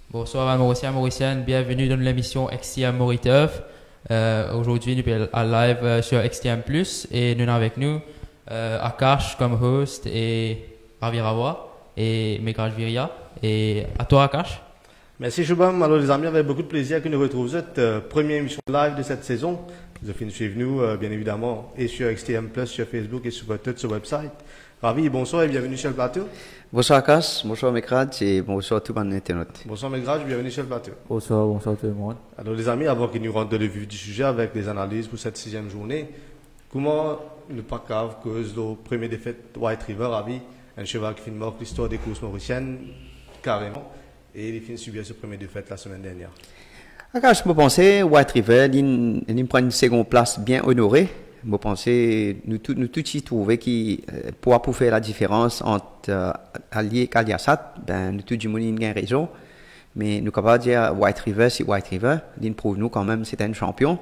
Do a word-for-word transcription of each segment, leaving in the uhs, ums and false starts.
Bonsoir à Mauricien, Mauricienne, bienvenue dans l'émission X T M Moriturf. Euh, Aujourd'hui, nous sommes en live euh, sur X T M plus, et nous avons avec nous euh, Akash comme host et Ravi Rawa et Megraj Viria. Et à toi, Akash. Merci Shubham. Alors les amis, avec beaucoup de plaisir que nous retrouvons cette euh, première émission live de cette saison. Vous avez suivre nous, euh, bien évidemment, et sur X T M plus, sur Facebook et sur votre sur website. Ravi, bonsoir et bienvenue sur le plateau. Bonsoir Akash, bonsoir Mekraj et bonsoir tout le monde internet. Bonsoir Megraj, bienvenue sur le plateau. Bonsoir, bonsoir tout le monde. Alors les amis, avant que nous rentrions dans le vif du sujet avec les analyses pour cette sixième journée, comment ne pas cave cause de la première défaite White River, Ravi, un cheval qui finit mort l'histoire des courses mauriciennes, carrément, et il finit subir cette première défaite la semaine dernière. Akash, je pensais White River, il, il prend une seconde place bien honorée. Je pensais, nous tous nous tous y trouver qui euh, pour pour faire la différence entre euh, Allier et Kaliasat, ben nous tous du monde une raison, mais nous capable dire White River c'est White River, il prouve nous quand même c'est un champion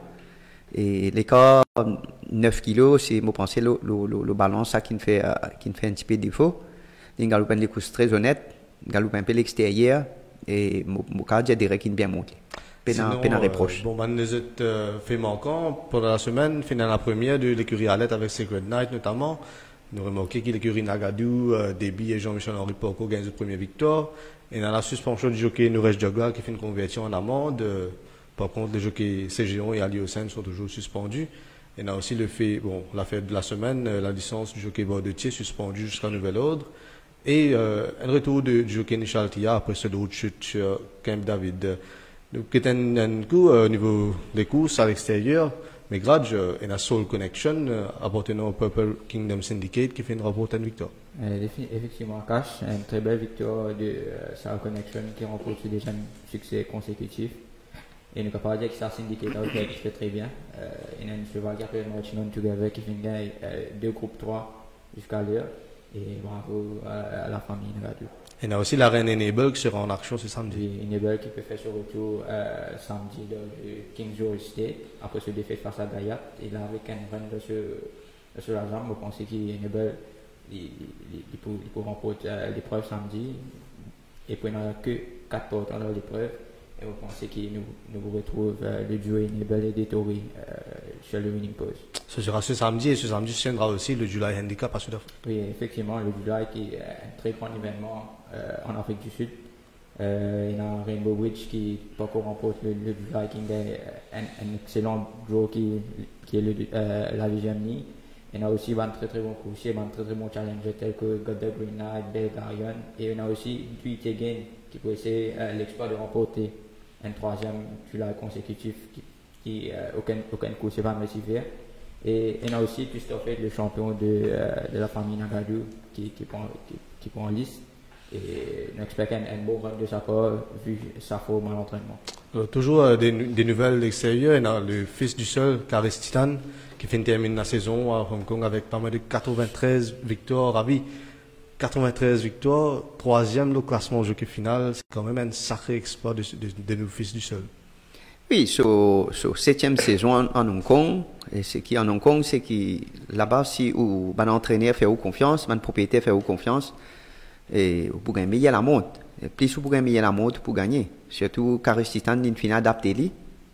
et l'écart neuf kilos c'est je pensais le, le, le, le balance ça qui me fait euh, qui me fait un petit peu défaut, il galope les courses très honnête, galope un peu l'extérieur et mon cas dire direct qu'il bien monté. Sinon, euh, bon, ben, les autres euh, faits manquants, pendant la semaine, finale la première de l'écurie Alette avec Sacred Night notamment, nous remarquons que l'écurie Nagadou, euh, Déby et Jean-Michel Henri Porco gagnent la première victoire. Et dans la suspension du jockey Nouresh Jagua qui fait une conversion en amende. Euh, par contre, les jockeys C G O et Ali Hossein sont toujours suspendus. Et on a aussi le fait, bon, la fête de la semaine, euh, la licence du jockey Bordetier suspendue jusqu'à nouvel ordre. Et euh, un retour de, du jockey Nishal Tia après ce d'autres chute sur Camp David. Donc, c'est un, un coup au niveau des courses à l'extérieur, mais Grudge euh, et la Soul Connection euh, appartenant au Purple Kingdom Syndicate qui fait une remporte une victoire. Euh, effectivement, Cash, une très belle victoire de euh, Soul Connection qui remporte déjà un succès consécutif. Et nous pouvons pas dire que ça Syndicate qui fait très bien. Euh, il y a un cheval qui appelle Marching On Together qui fait une gagne euh, deux groupes trois jusqu'à l'heure. Et bravo à, à la famille Nagadu. Et il y a aussi la reine Enable qui sera en action ce samedi. Enable qui peut faire son retour euh, samedi dans le King George State après ce défaite face à Gayat. Et là, avec un run de ce, de ce la jambe, on pensait qu'Enable il, il, il, il, peut, il peut remporter euh, l'épreuve samedi. Et puis, il n'y a que quatre portants dans l'épreuve. Et on pensait qu'il nous, nous retrouve euh, le duo Enable et Détori euh, sur le winning post. Ce sera ce samedi et ce samedi se tiendra aussi le July Handicap à Sud-Afrique. Oui, effectivement, le July qui est un très grand événement euh, en Afrique du Sud. Euh, il y a Rainbow Witch qui encore remporte le, le July qui est un, un excellent draw qui, qui est le, euh, la deuxième ligne. Il y a aussi un très très bon coursier, un très très bon challenger tel que God the Green Knight, Belgarian. Et il y a aussi Tweet Again qui peut essayer euh, l'exploit de remporter un troisième July consécutif qui, qui euh, aucun, aucun coursier va réussir. Et il y a aussi Christophe, le champion de, euh, de la famille Nagadou, qui, qui, prend, qui, qui prend en liste. Et on expecte un, un bon run de sa part, vu sa forme à l'entraînement. Euh, toujours euh, des, des nouvelles extérieures. Il y a le fils du seul, Karis Titan, qui fait une termine la saison à Hong Kong avec pas mal de quatre-vingt-treize victoires. Ravi, quatre-vingt-treize victoires, troisième le classement au jockey final. C'est quand même un sacré exploit de, de, de nos fils du seul. Oui, sur so, septième saison en, en Hong Kong, et ce qui en Hong Kong, c'est que là-bas, si où un entraîneur fait confiance, un propriétaire fait confiance, et pour gagner, il y a la monte. Et plus pour gagner, il y a la monte pour gagner. Surtout, Karis Titan, il finit adapté.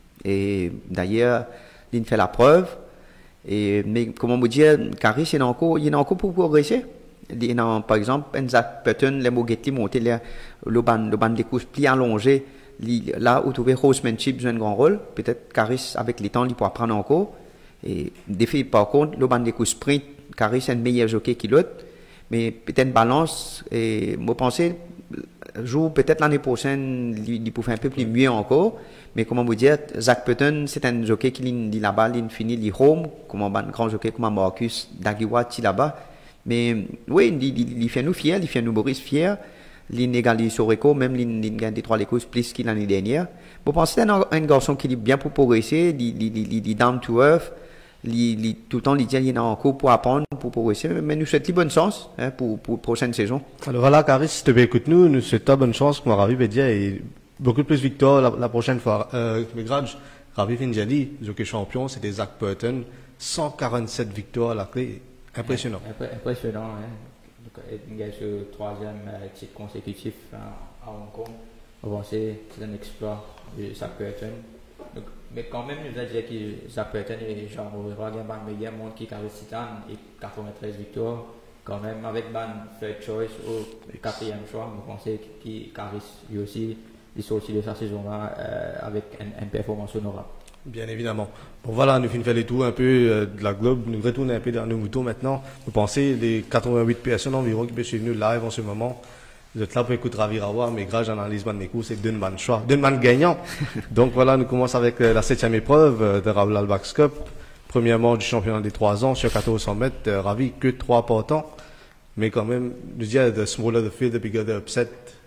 Et d'ailleurs, il fait la preuve. Et, mais comment vous dire, Karis, il y a encore, il y a encore pour progresser. Il y a, par exemple, un Zach Putton, les Mogetti monté, le, le ban, le ban des courses plus allongé. Là où trouver horsemanship joue un grand rôle, peut-être Karis avec les temps il pourra prendre encore. Et des filles par contre, le band des coups sprint, Karis est un meilleur jockey que l'autre, mais peut-être balance. Et moi pensais joue peut-être l'année prochaine, il, il peut faire un peu plus mieux encore. Mais comment vous dire, Zach Putton c'est un jockey qui dit là-bas, il finit il home, comme un grand jockey comme Marcus Dagiwat là-bas. Mais oui, il, il, il fait nous fiers, il fait nous Boris fiers. L'inégalise sur Eco, même l'in gagne des trois les courses plus qu'il l'année dernière. Vous pensez à un, un garçon qui est bien pour progresser, il est down to earth, il, tout le temps il dit qu'il est encore pour apprendre, pour progresser, mais nous souhaitons bonne chance hein, pour pour prochaine saison. Alors voilà, Karis, si tu écoutes nous, nous souhaitons bonne chance, comme Ravi veut dire, et beaucoup plus victoire la, la prochaine fois. Euh, mais Grudge, Ravi Finjali, jockey champion, c'était Zach Burton, cent quarante-sept victoires à la clé, impressionnant. Impressionnant, hein. Il gagne ce troisième euh, titre consécutif hein, à Hong Kong. Bon, c'est un exploit de Zach Burton. Donc, mais quand même, je veux dire que Zach Burton et Jean Moreira, il y a un meilleur monde qui carré Titan et quatre-vingt-treize victoires. Quand même, avec un third choice au quatrième choix, je pense qu'il carré lui aussi, il sorti de sa saison-là euh, avec une, une performance honorable. Bien évidemment. Bon voilà, nous finissons les tours un peu euh, de la globe. Nous retournons un peu dans nos moutons maintenant. Vous pensez les quatre-vingt-huit personnes environ qui peuvent suivre nous live en ce moment. Vous êtes là pour écouter Ravi Rawa, mais grâce à l'analyse de mes cours, c'est deux man choix, deux man gagnant. Donc voilà, nous commençons avec euh, la septième épreuve euh, de Raoul Albax Cup. Premièrement du championnat des trois ans sur quatorze cents mètres. Euh, Ravi, que trois partants. Mais quand même, je dirais, the smaller the field, the bigger the upset.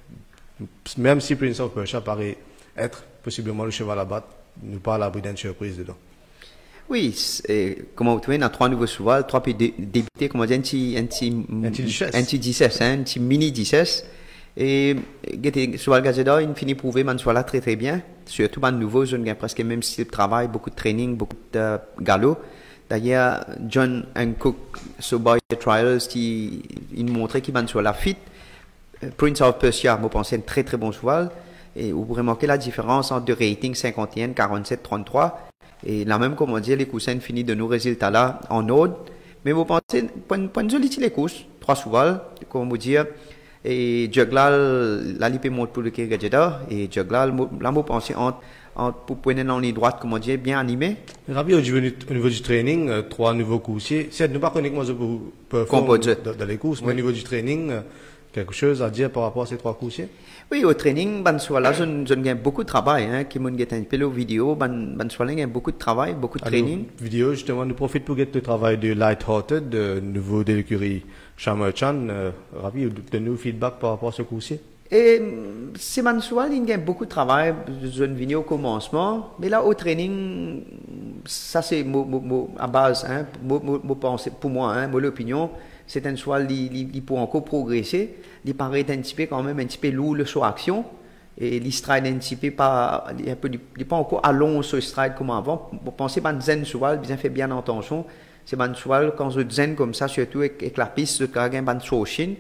Même si Prince of Persia paraît être possiblement le cheval à battre, nous pas à l'abri d'une surprise dedans. Oui, comment vous trouvez, on a trois nouveaux chevaux, trois puis débuter, comment dire, un petit, un petit, un petit dix-sept, un petit mini dix-sept. Et, sur le gazeta, il finit prouver, man, soit là très très bien. Surtout, man, nouveau, je n'ai presque le même style de travail, beaucoup de training, beaucoup de galop. D'ailleurs, John Hancock, sur Boy Trials, qui, il montrait qu'il man soit la fit. Prince of Persia, moi, pensais un très très bon cheval. Et vous pouvez remarquer la différence entre deux ratings cinquante et un, quarante-sept, trente-trois. Et là même, comme on dit, les coussins finissent de nos résultats là en ordre. Mais vous pensez, point de vue les courses, trois chevals, comme vous dire, et Juglal, la lippe monte pour le Kirgajeda, et Juglal, là, vous pensez, entre, entre, pour pointer dans les droites, comme on dit, bien animé. Ravi, au niveau du training, euh, trois nouveaux coursiers. C'est ne pas connaître moi, je peux performer dans les courses, mais oui. Au niveau du training, euh, quelque chose à dire par rapport à ces trois coursiers? Oui, au training, ben soit là, je, je gagne beaucoup de travail, hein, qui m'ont gagné un peu de vidéo, ben, ben soit là, gagne beaucoup de travail, beaucoup de training. Vidéo, justement, nous profite pour gagner le travail de Lighthearted, de nouveau de l'écurie Shamer-chan. Euh, Ravi, de nous feedback par rapport à ce coursier? Et c'est ben soit il gagne beaucoup de travail, je ne viens au commencement, mais là, au training, ça c'est à base, hein, pour moi, hein, mon opinion. C'est un cheval qui peut encore progresser. Il paraît un petit peu quand même un petit peu lourd le sur action. Et il stride un petit peu pas, il n'est pas encore à long sur stride comme avant. Vous pensez que c'est un cheval, bien fait bien attention. C'est un cheval, quand je zen comme ça, surtout avec, avec la piste, je gagne un sur chine.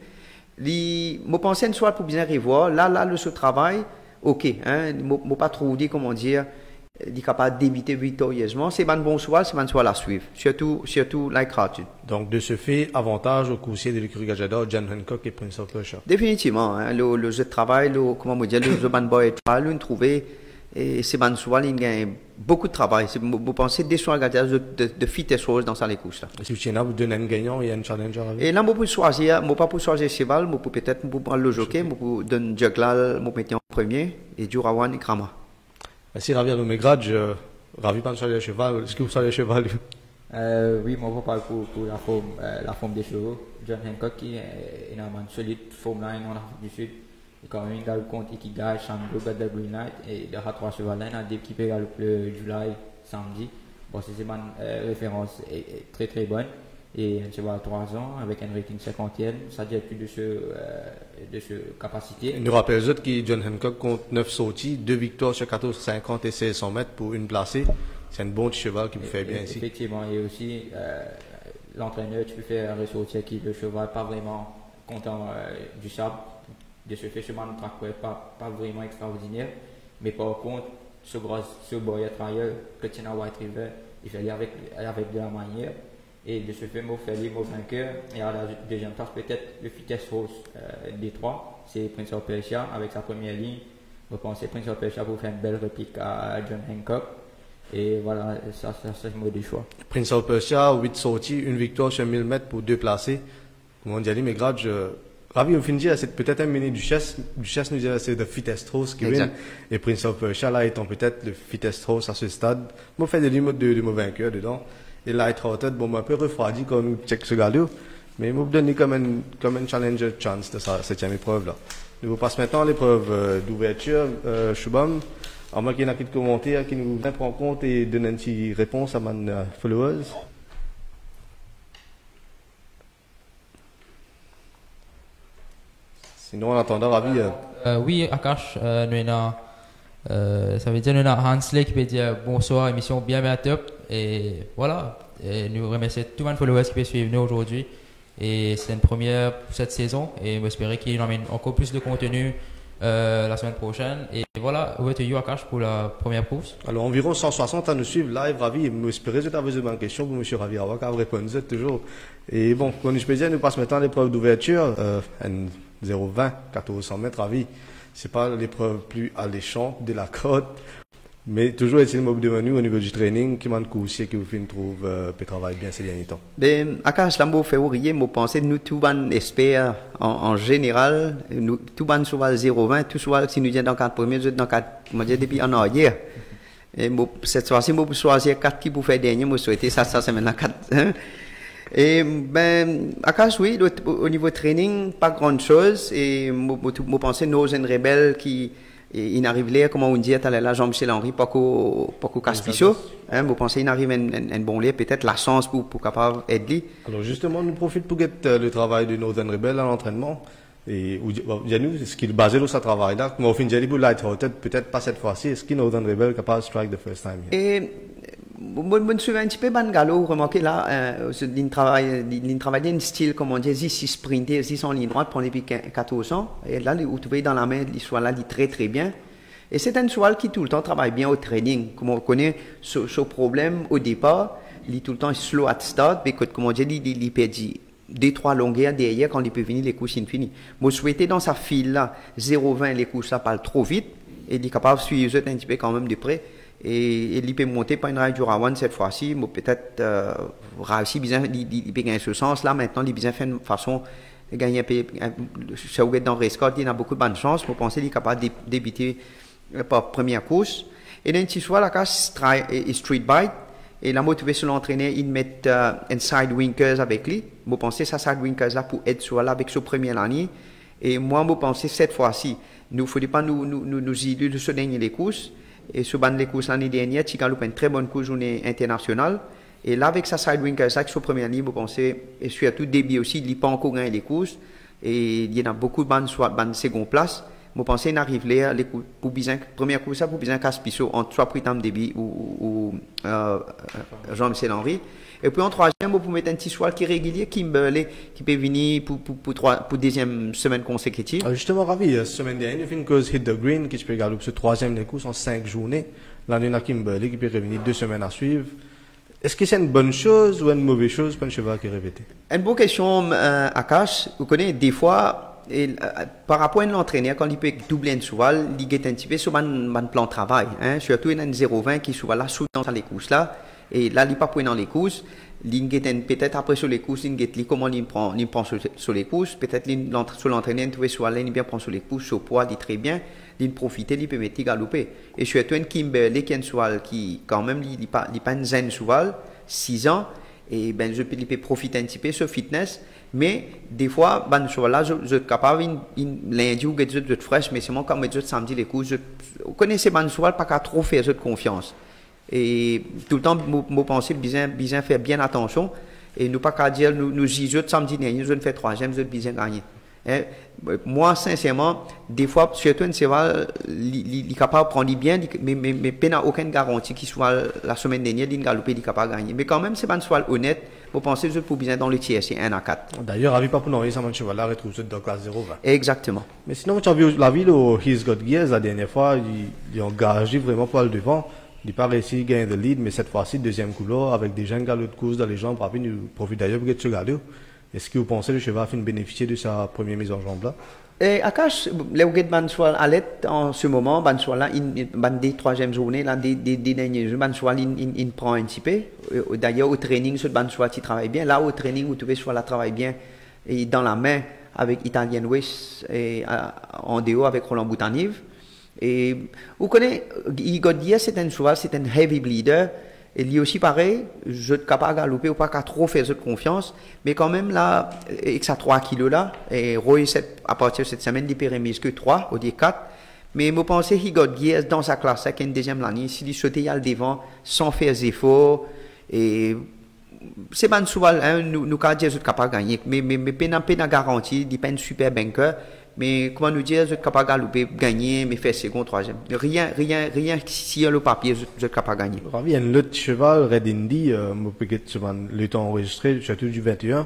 Je pense un cheval pour bien revoir. Là, là, le travail, ok. Hein, je ne pas trop dire comment dire. Il est capable de débiter victorieusement. C'est un bon cheval, c'est un cheval à suivre. Surtout, surtout Lighthearted. Donc, de ce fait, avantage au coursier de l'écurie Gajada, John Hancock et Prince of Persia. Définitivement. Hein, le, le jeu de travail, le, comment on dit, le jeu de boy trial, on trouvé, et c'est un cheval, il gagne beaucoup de travail. Vous pensez des choix de, de, de fit choses dans les courses. Et si vous avez donné un gagnant et un challenger avec? Et là, je peux choisir, je pas pour choisir cheval, je peux peut-être prendre le jockey, je peux donner Juglal, je peux mettre en premier, et Durawan et Krama. Merci Ravi à nos grades, Ravi pas sur le cheval, est-ce que vous savez le cheval? euh, Oui, moi je parle pour, pour la, forme, euh, la forme des chevaux. John Hancock qui est énormément solide, forme là en Afrique du Sud. Et quand même, il a le compte qui gagne Shango, Bad Green Light, et il y aura trois chevaux là, il a des qui payent le juillet, samedi. Bon, c'est une euh, référence est, est très très bonne. Et un cheval à trois ans avec un rating cinquantième, ça dit plus de ce, euh, de ce capacité. Nous rappelle autres que John Hancock compte neuf sorties, deux victoires sur quatorze, cinquante et seize cents mètres pour une placée. C'est un bon cheval qui me fait bien ici. Effectivement, et aussi euh, l'entraîneur, tu peux faire ressortir qui le cheval pas vraiment content euh, du sable. De ce fait, ce man track pas, pas vraiment extraordinaire. Mais par contre, ce gros, ce boy trial que tient à White River, il fait avec, avec de la manière. Et de ce fait, moi, fait les mots vainqueurs. Et à la deuxième place, peut-être le Fitness Rose euh, des trois, c'est Prince of Persia avec sa première ligne. Je pense que Prince of Persia pour faire une belle réplique à John Hancock. Et voilà, ça, ça c'est le mot du choix. Prince of Persia, huit sorties, une victoire sur mille mètres pour deux placés. Comme on dit, mais grade, je. Ravi, on finit dire, c'est peut-être un mini Duchesse. Duchesse nous dirait c'est le Fittest Rose qui win. Et Prince of Persia, là, étant peut-être le Fittest Rose à ce stade. Moi, je fais des limites de, de mon vainqueur dedans. Et Lighthearted, bon, un peu refroidi quand nous check ce gars-là. Mais je vais vous donner comme un, comme un challenger chance de sa septième épreuve, là. Nous vous passe maintenant à l'épreuve euh, d'ouverture, euh, Shubham. À moins qu'il y en a qui commentaires qui nous prend en compte et donne une petite réponse à mes uh, followers. Sinon, en attendant, Ravi. Euh... Euh, oui, Akash, euh, nous avons, euh, ça veut dire nous avons Hansley qui peut dire bonsoir, émission bien bien top. Et voilà, et nous remercions tous les followers qui peuvent suivre nous aujourd'hui. Et c'est une première pour cette saison. Et j'espère qu'il emmène encore plus de contenu euh, la semaine prochaine. Et voilà, où es-tu Akash pour la première course? Alors environ cent soixante à nous suivre live, Ravi. J'espère que vous avez une question pour M. Ravi Awak à répondre toujours. Et bon, comme je peux dire, nous passons maintenant à l'épreuve d'ouverture, euh, zéro vingt, quatorze cents mètres, Ravi. C'est pas l'épreuve plus alléchante de la côte. Mais toujours est-il devenu au niveau du training, qui m'a coursier que vous faites trouve euh, peut travailler bien ces derniers temps. Ben, Akash Lambo fait ouvrier, moi pensais nous tout ban espère en, en général, nous tout ban souvent zéro vingt, tout souvent si nous disons dans quatre premiers, dans quatre, moi dis depuis en arrière. Et moi cette fois-ci moi pour choisir quatre qui pour faire dernier, moi souhaiter ça ça c'est maintenant quatre. Et ben Akash oui, au niveau training pas grand chose et moi moi pensais nos jeunes rebelles qui et il arrive là, comment on dit, à la Jean-Michel Henry, pas qu'au Caspicho. Hein, vous pensez qu'il arrive un, un, un bon lien, peut-être la chance pour, pour capable aider. Alors justement, nous profitons pour get euh, le travail de Northern Rebel à l'entraînement. Et nous, est-ce qu'il est basé sur ce travail-là? Mais au fin de light-hearted, peut-être pas cette fois-ci. Est-ce qu'il Northern Rebel est capable de strike the first time? Et moi, je me souviens un petit peu Bangalo, remarquez là, euh, il travaille, il travaille un style, comme on dit, ici sprinter, ici en ligne droite pendant depuis quatorze ans. Et là, vous trouvez dans la main, l'histoire là, il très très bien. Et c'est un cheval qui tout le temps travaille bien au training. Comme on connaît ce, ce problème au départ, il est tout le temps slow at start, mais comme on dit, il, il, il perd deux, trois longueurs derrière quand il peut venir les courses infinies. Moi, je souhaitais dans sa file là, zéro vingt, les courses là parlent trop vite, et il est capable de suivre un petit peu quand même de près. Et il peut monter par une ride du Rawan cette fois-ci, mais peut-être euh, réussir bien, il peut gagner ce sens-là. Maintenant, il peut faire une façon de gagner un peu. Ça vous dans Race Card, il a beaucoup de bonnes chances pour penser qu'il est capable de débuter par première course. Et dans ce soir, la casse et Street Bite. Et la motivation sur l'entraîneur, il met euh, un side winkers avec lui. Moi, pensez ça side winkers là pour être sur là avec ce premier année. Et moi, moi, pensez cette fois-ci, nous ne faudrait pas nous nous nous nous illuder de ce dernier les courses. Et sur les courses l'année dernière, tu as une très bonne course journée internationale. Et là, avec sa side winkers là, sur première ligne, vous pensez, et surtout début aussi, il n'a pas encore gagné les courses. Et il y en a beaucoup de bonnes soit bonnes seconde place. Vous pensez qu'il arrive là, les coups, pour bien, première course, pour bien Caspisso, en trois pritam débit ou, ou euh, Jean-Michel Henry. Et puis en troisième, vous pouvez mettre un petit cheval qui est régulier, Kimberley, qui peut venir pour, pour, pour, trois, pour deuxième semaine consécutive. Alors justement, Ravi, la semaine dernière, il y a une cause Hit the Green qui peut gagner ce troisième des courses en cinq journées. L'année là, Kimberley qui peut revenir deux semaines à suivre. Est-ce que c'est une bonne chose ou une mauvaise chose pour un cheval qui est répété? Une bonne question, euh, Akash. Vous connaissez, des fois, et, euh, par rapport à l'entraîneur, quand il peut doubler un cheval, il get un petit peu sur un plan de travail. Hein. Surtout, il y a un zéro vingt qui souvent là, sous dans les courses là. Et là, il n'est pas point dans les courses. Il get peut-être après sur les courses, il get comment il prend, il prend sur, sur les courses. Peut-être sur l'entraîneur, il trouve sur la ligne, il bien prend sur les courses, sur poids, il très bien. Il profite, il peut mettre galoper. Et surtout, un Kimberley qui est un cheval qui, quand même, il n'est pas, il pas un zen cheval, six ans. Et ben, je peux, il peut profiter un petit peu sur fitness. Mais des fois, ben, ce cheval-là, je, je suis capable, lundi ou je suis fraîche, mais c'est moi quand je samedi les courses. Vous connaissez ben, cheval, pas qu'à trop faire de confiance. Et tout le temps, je pense bien, bien faire bien attention. Et nous pas qu'à dire, nous, nous disons, samedi dernier, je ne fais troisième, je vais bien gagner. Et, moi, sincèrement, des fois, surtout un cheval, il est capable de prendre bien, mais, mais, mais il n'a aucune garantie qu'il soit la semaine dernière, il est il est capable de gagner. Mais quand même, c'est pas un cheval honnête. Vous pensez que je peux bien dans le tiers, c'est un à quatre. D'ailleurs, avec pas pour nous, ça m'a cheval là, retrouve dans la classe zéro vingt. Exactement. Mais sinon, tu as vu la ville où He's Got Gears la dernière fois, il est engagé vraiment pour le devant. Il n'a pas réussi à gagner le lead, mais cette fois-ci, deuxième couleur, avec des jeunes galops de course dans les jambes, rapide, nous profite d'ailleurs pour ce galop. Est-ce que vous pensez que le cheval a fait bénéficier de sa première mise en jambe là? Et Akash, les Ouguet Banswal à l'aide en ce moment, Banswal là, il des troisième journée, là, des, des, des derniers jours, Banswal il, il, il prend un petit peu. D'ailleurs, au training, ce Banswal il travaille bien. Là, au training, vous trouvez soit là travaille bien et dans la main avec Italian West et en déo avec Roland Boutanive. Et vous connaissez, Igor Diaz, c'est un cheval, c'est un heavy bleeder. Et lui aussi pareil, je suis capable de galoper ou pas qu'à trop faire de confiance, mais quand même là, avec ça trois kilos là, et Roy, à partir de cette semaine, il peut remise que trois, au lieu de quatre. Mais je pense qu'il got Gears dans sa classe, qui est une deuxième année, s'il il sautait à le devant, sans faire des efforts, et c'est pas souvent, hein, nous, nous, quand dire, je suis capable de gagner, mais, mais, mais, pas de garantie, il n'est pas un super banker. Mais comment nous dire, je suis capable de galoper, gagner, mais faire second, troisième. Rien, rien, rien, si le papier, je, je suis capable de gagner. Il y a un autre cheval, Red Indy, euh, le temps enregistré, surtout du vingt et un.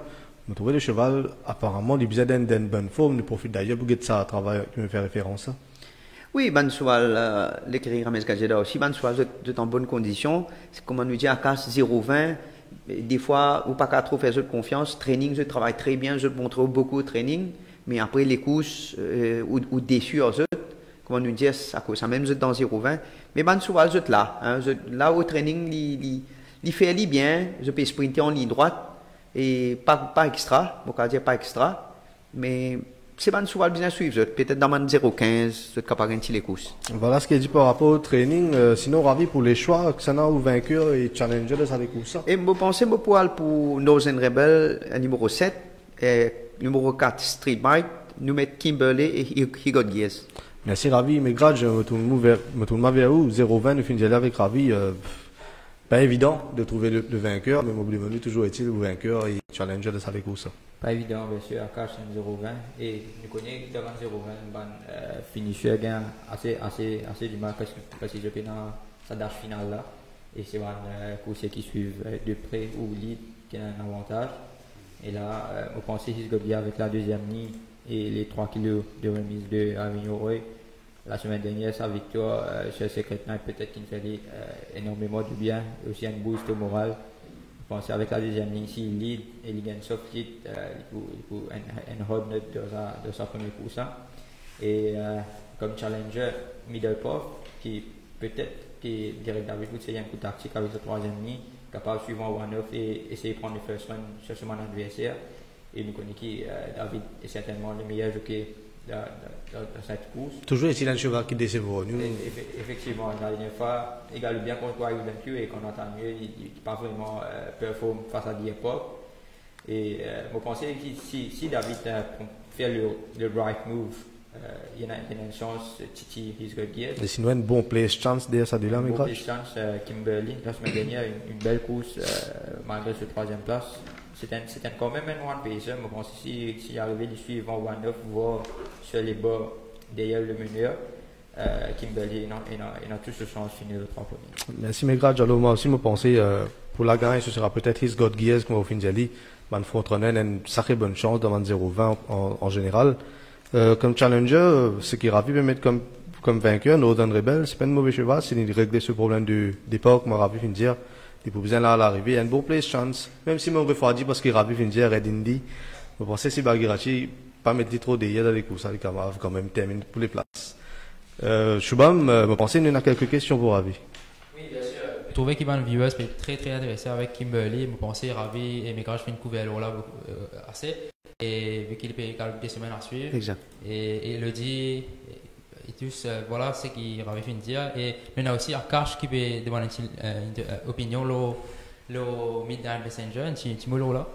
Je trouvais le cheval, apparemment, il faisait d'une bonne forme, il profite d'ailleurs pour que ça travail qui me fait référence. Oui, ben cheval, euh, l'écrit Rames Gajeda aussi, ben cheval de en bonne condition. C'est comme on nous dit à casse zéro vingt. Des fois, ou pas qu'à trop faire de confiance. Training, je travaille très bien, je montre beaucoup de training. Mais après, les courses, euh, ou, ou déçus, comme on nous dit, ça cause ça même je dans zéro vingt. Mais ben cheval, je là. Hein, je, là, au training, il, il fait bien. Je peux sprinter en ligne droite. Et pas, pas extra, on va dire pas extra. Mais c'est pas souvent bien suivre. Peut-être dans le zéro quinze, je suis capable de les courses. Voilà ce qu'il dit par rapport au training. Euh, sinon, ravi pour les choix, que ça n'a ou vainqueur et challenger de ça les courses. Et je pense que pour pour Northern Rebel, numéro sept, et numéro quatre, Street Bike, nous mettons Kimberley et Higot Gears. Merci Ravi. Mais grâce, je me tourne vers vous. zéro vingt, nous finissons avec Ravi. Euh, pas évident de trouver le, le vainqueur, mais m'oubliez toujours est-il le vainqueur et challenger de ça les courses. Pas évident, bien sûr, à Cash zéro vingt. Et nous connaissons devant zéro vingt, un euh, finisher gain assez, assez, assez du mal parce que, parce que je suis dans sa dash finale là. Et c'est un euh, coursier qui suivent euh, de près ou lead qui a un avantage. Et là, euh, on pensait qu'il se bien avec la deuxième ligne et les trois kilos de remise de Avignon Roy. La semaine dernière, sa victoire euh, chez Secret Night, peut-être qu'il fait euh, énormément du bien et aussi un boost au moral. Je pense avec la deuxième ligne, s'il lead et il gagne soft lead, euh, il peut un hard note de sa, de sa première course. Et euh, comme challenger, Middle Path, qui peut-être qui direct David Wood, c'est un coup tactique avec sa troisième ligne, capable de suivre en one-off et essayer de prendre le first run sur son adversaire. Et nous connaissons que euh, David est certainement le meilleur jockey de, de, de, de cette course. Toujours est-il un cheval qui décède nous. Effectivement, la dernière fois, il gagne bien contre Wild Q et qu'on entend mieux, il n'est pas vraiment euh, performe face à l'époque. Et euh, je pense que si, si David euh, fait le, le right move, euh, il, y a, il y a une chance, Titi, he's good gear. Et sinon, une bonne place chance derrière ça de là, mais Une bonne place chance, euh, Kimberley, la semaine dernière, une, une belle course euh, malgré ce troisième place. C'était quand même un one pacer, mais bon, si, si il arrivait de suivre en one-off, voir sur les bas derrière le meneur, euh, Kimberley, il a, a tous les chances de finir le trois premiers. Merci, mes grades. Moi aussi, je pensais, euh, pour la gagne, ce sera peut-être His God Gears, comme au fin de l'année. Man Frontronen a une sacrée bonne chance devant zéro vingt en, en général. Euh, comme challenger, ce qui est ravi de mettre comme, comme vainqueur, Northern Rebel, c'est pas un mauvais cheval, c'est de régler ce problème d'époque, moi, ravi de dire. Il faut bien là à l'arrivée, il y a une bonne place chance. Même si mon refroidi parce qu'il a vu finir Red Indy, je pensais si Bagirachi pas mettre trop d'ayers dans les courses, les camarades quand même terminer pour les places. Euh, Shubham, je pensais qu'il y a quelques questions pour Ravi. Oui, bien sûr. Je trouvais qu'il va une viewers très très intéressé avec Kimberley. Je pensais Ravi et mes gars, je fais une couverture là euh, assez. Et vu qu'il paye des semaines à suivre. Exact. Et, et Elodie. Et tous, euh, voilà ce qu'il avait fait dire. Et il y a aussi Akash qui peut demander une euh, opinion, le, le Midnight Messenger, un petit mot là.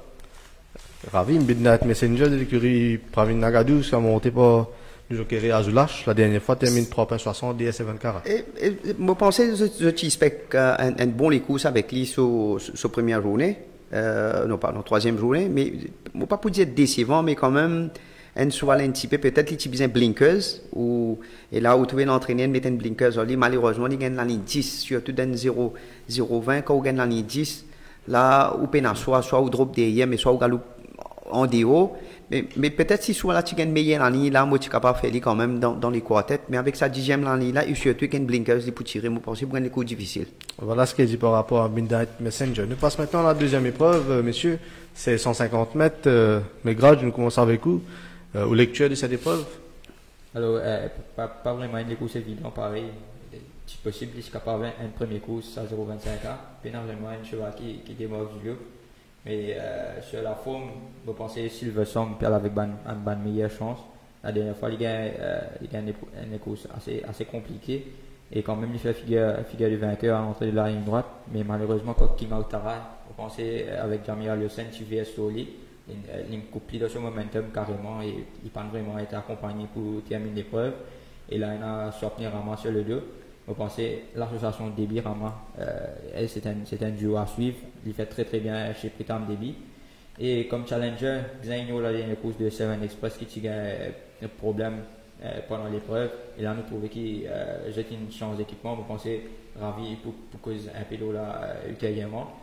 Ravi, Midnight Messenger de l'écurie Pravin Nagadou, qui a monté par le jockey Azulash. La dernière fois, termine trois virgule soixante D S vingt carats. Et, et, je pensais que je t'explique un, un bon les courses avec lui sur la première journée. Euh, non, pas la troisième journée, mais je ne pas pour dire décevant, mais quand même. Un cheval un petit peu, peut-être qu'il utilise un blinkers, ou, et là où tu veux l'entraîner, mettre un blinkers, malheureusement, il gagne la ligne dix, surtout dans zéro vingt, quand on gagne la ligne dix, là, ou peine soit, soit au drop derrière, mais soit au galop en déhaut, mais, mais peut-être si soit là, tu gagnes meilleur la ligne, là, moi, tu es capable de faire quand même dans, dans les quartettes, mais avec sa dixième la ligne là, et surtout qu'il y a un blinkers, il peut tirer, moi, pense pour gagner les coups difficiles. Voilà ce qu'il dit par rapport à Midnight Messenger. Nous passons maintenant à la deuxième épreuve, euh, messieurs, c'est cent cinquante mètres, euh, mais grade, je nous commence avec vous. Euh, aux lectures de cette épreuve? Alors, euh, pas, pas vraiment une course évidente, pareil. Si possible, il est capable une première course à zéro vingt-cinq ans. Puis, normalement, un cheval qui, qui démarre du lieu. Mais euh, sur la forme, je pense que Silver Song perd avec une, une meilleure chance. La dernière fois, il gagne, euh, il gagne une, une course assez, assez compliquée. Et quand même, il fait figure, figure du vainqueur à l'entrée de la ligne droite. Mais malheureusement, quand Kim Autara, je pense avec Jamia Liosen, tu viens Soli. Il coupe de ce momentum carrément et il n'a pas vraiment été accompagné pour terminer l'épreuve. Et là, il a sorti Rama sur le deux. Je pense que l'association Déby Rama, euh, c'est un, un duo à suivre. Il fait très très bien chez Pritam Déby. Et comme challenger, Zaino, la dernière course de Seven Express qui a un problème euh, pendant l'épreuve. Et là, nous trouvons qu'il euh, jette une chance d'équipement. Je pense que Ravi pour, pour cause un pédo là euh, ultérieurement.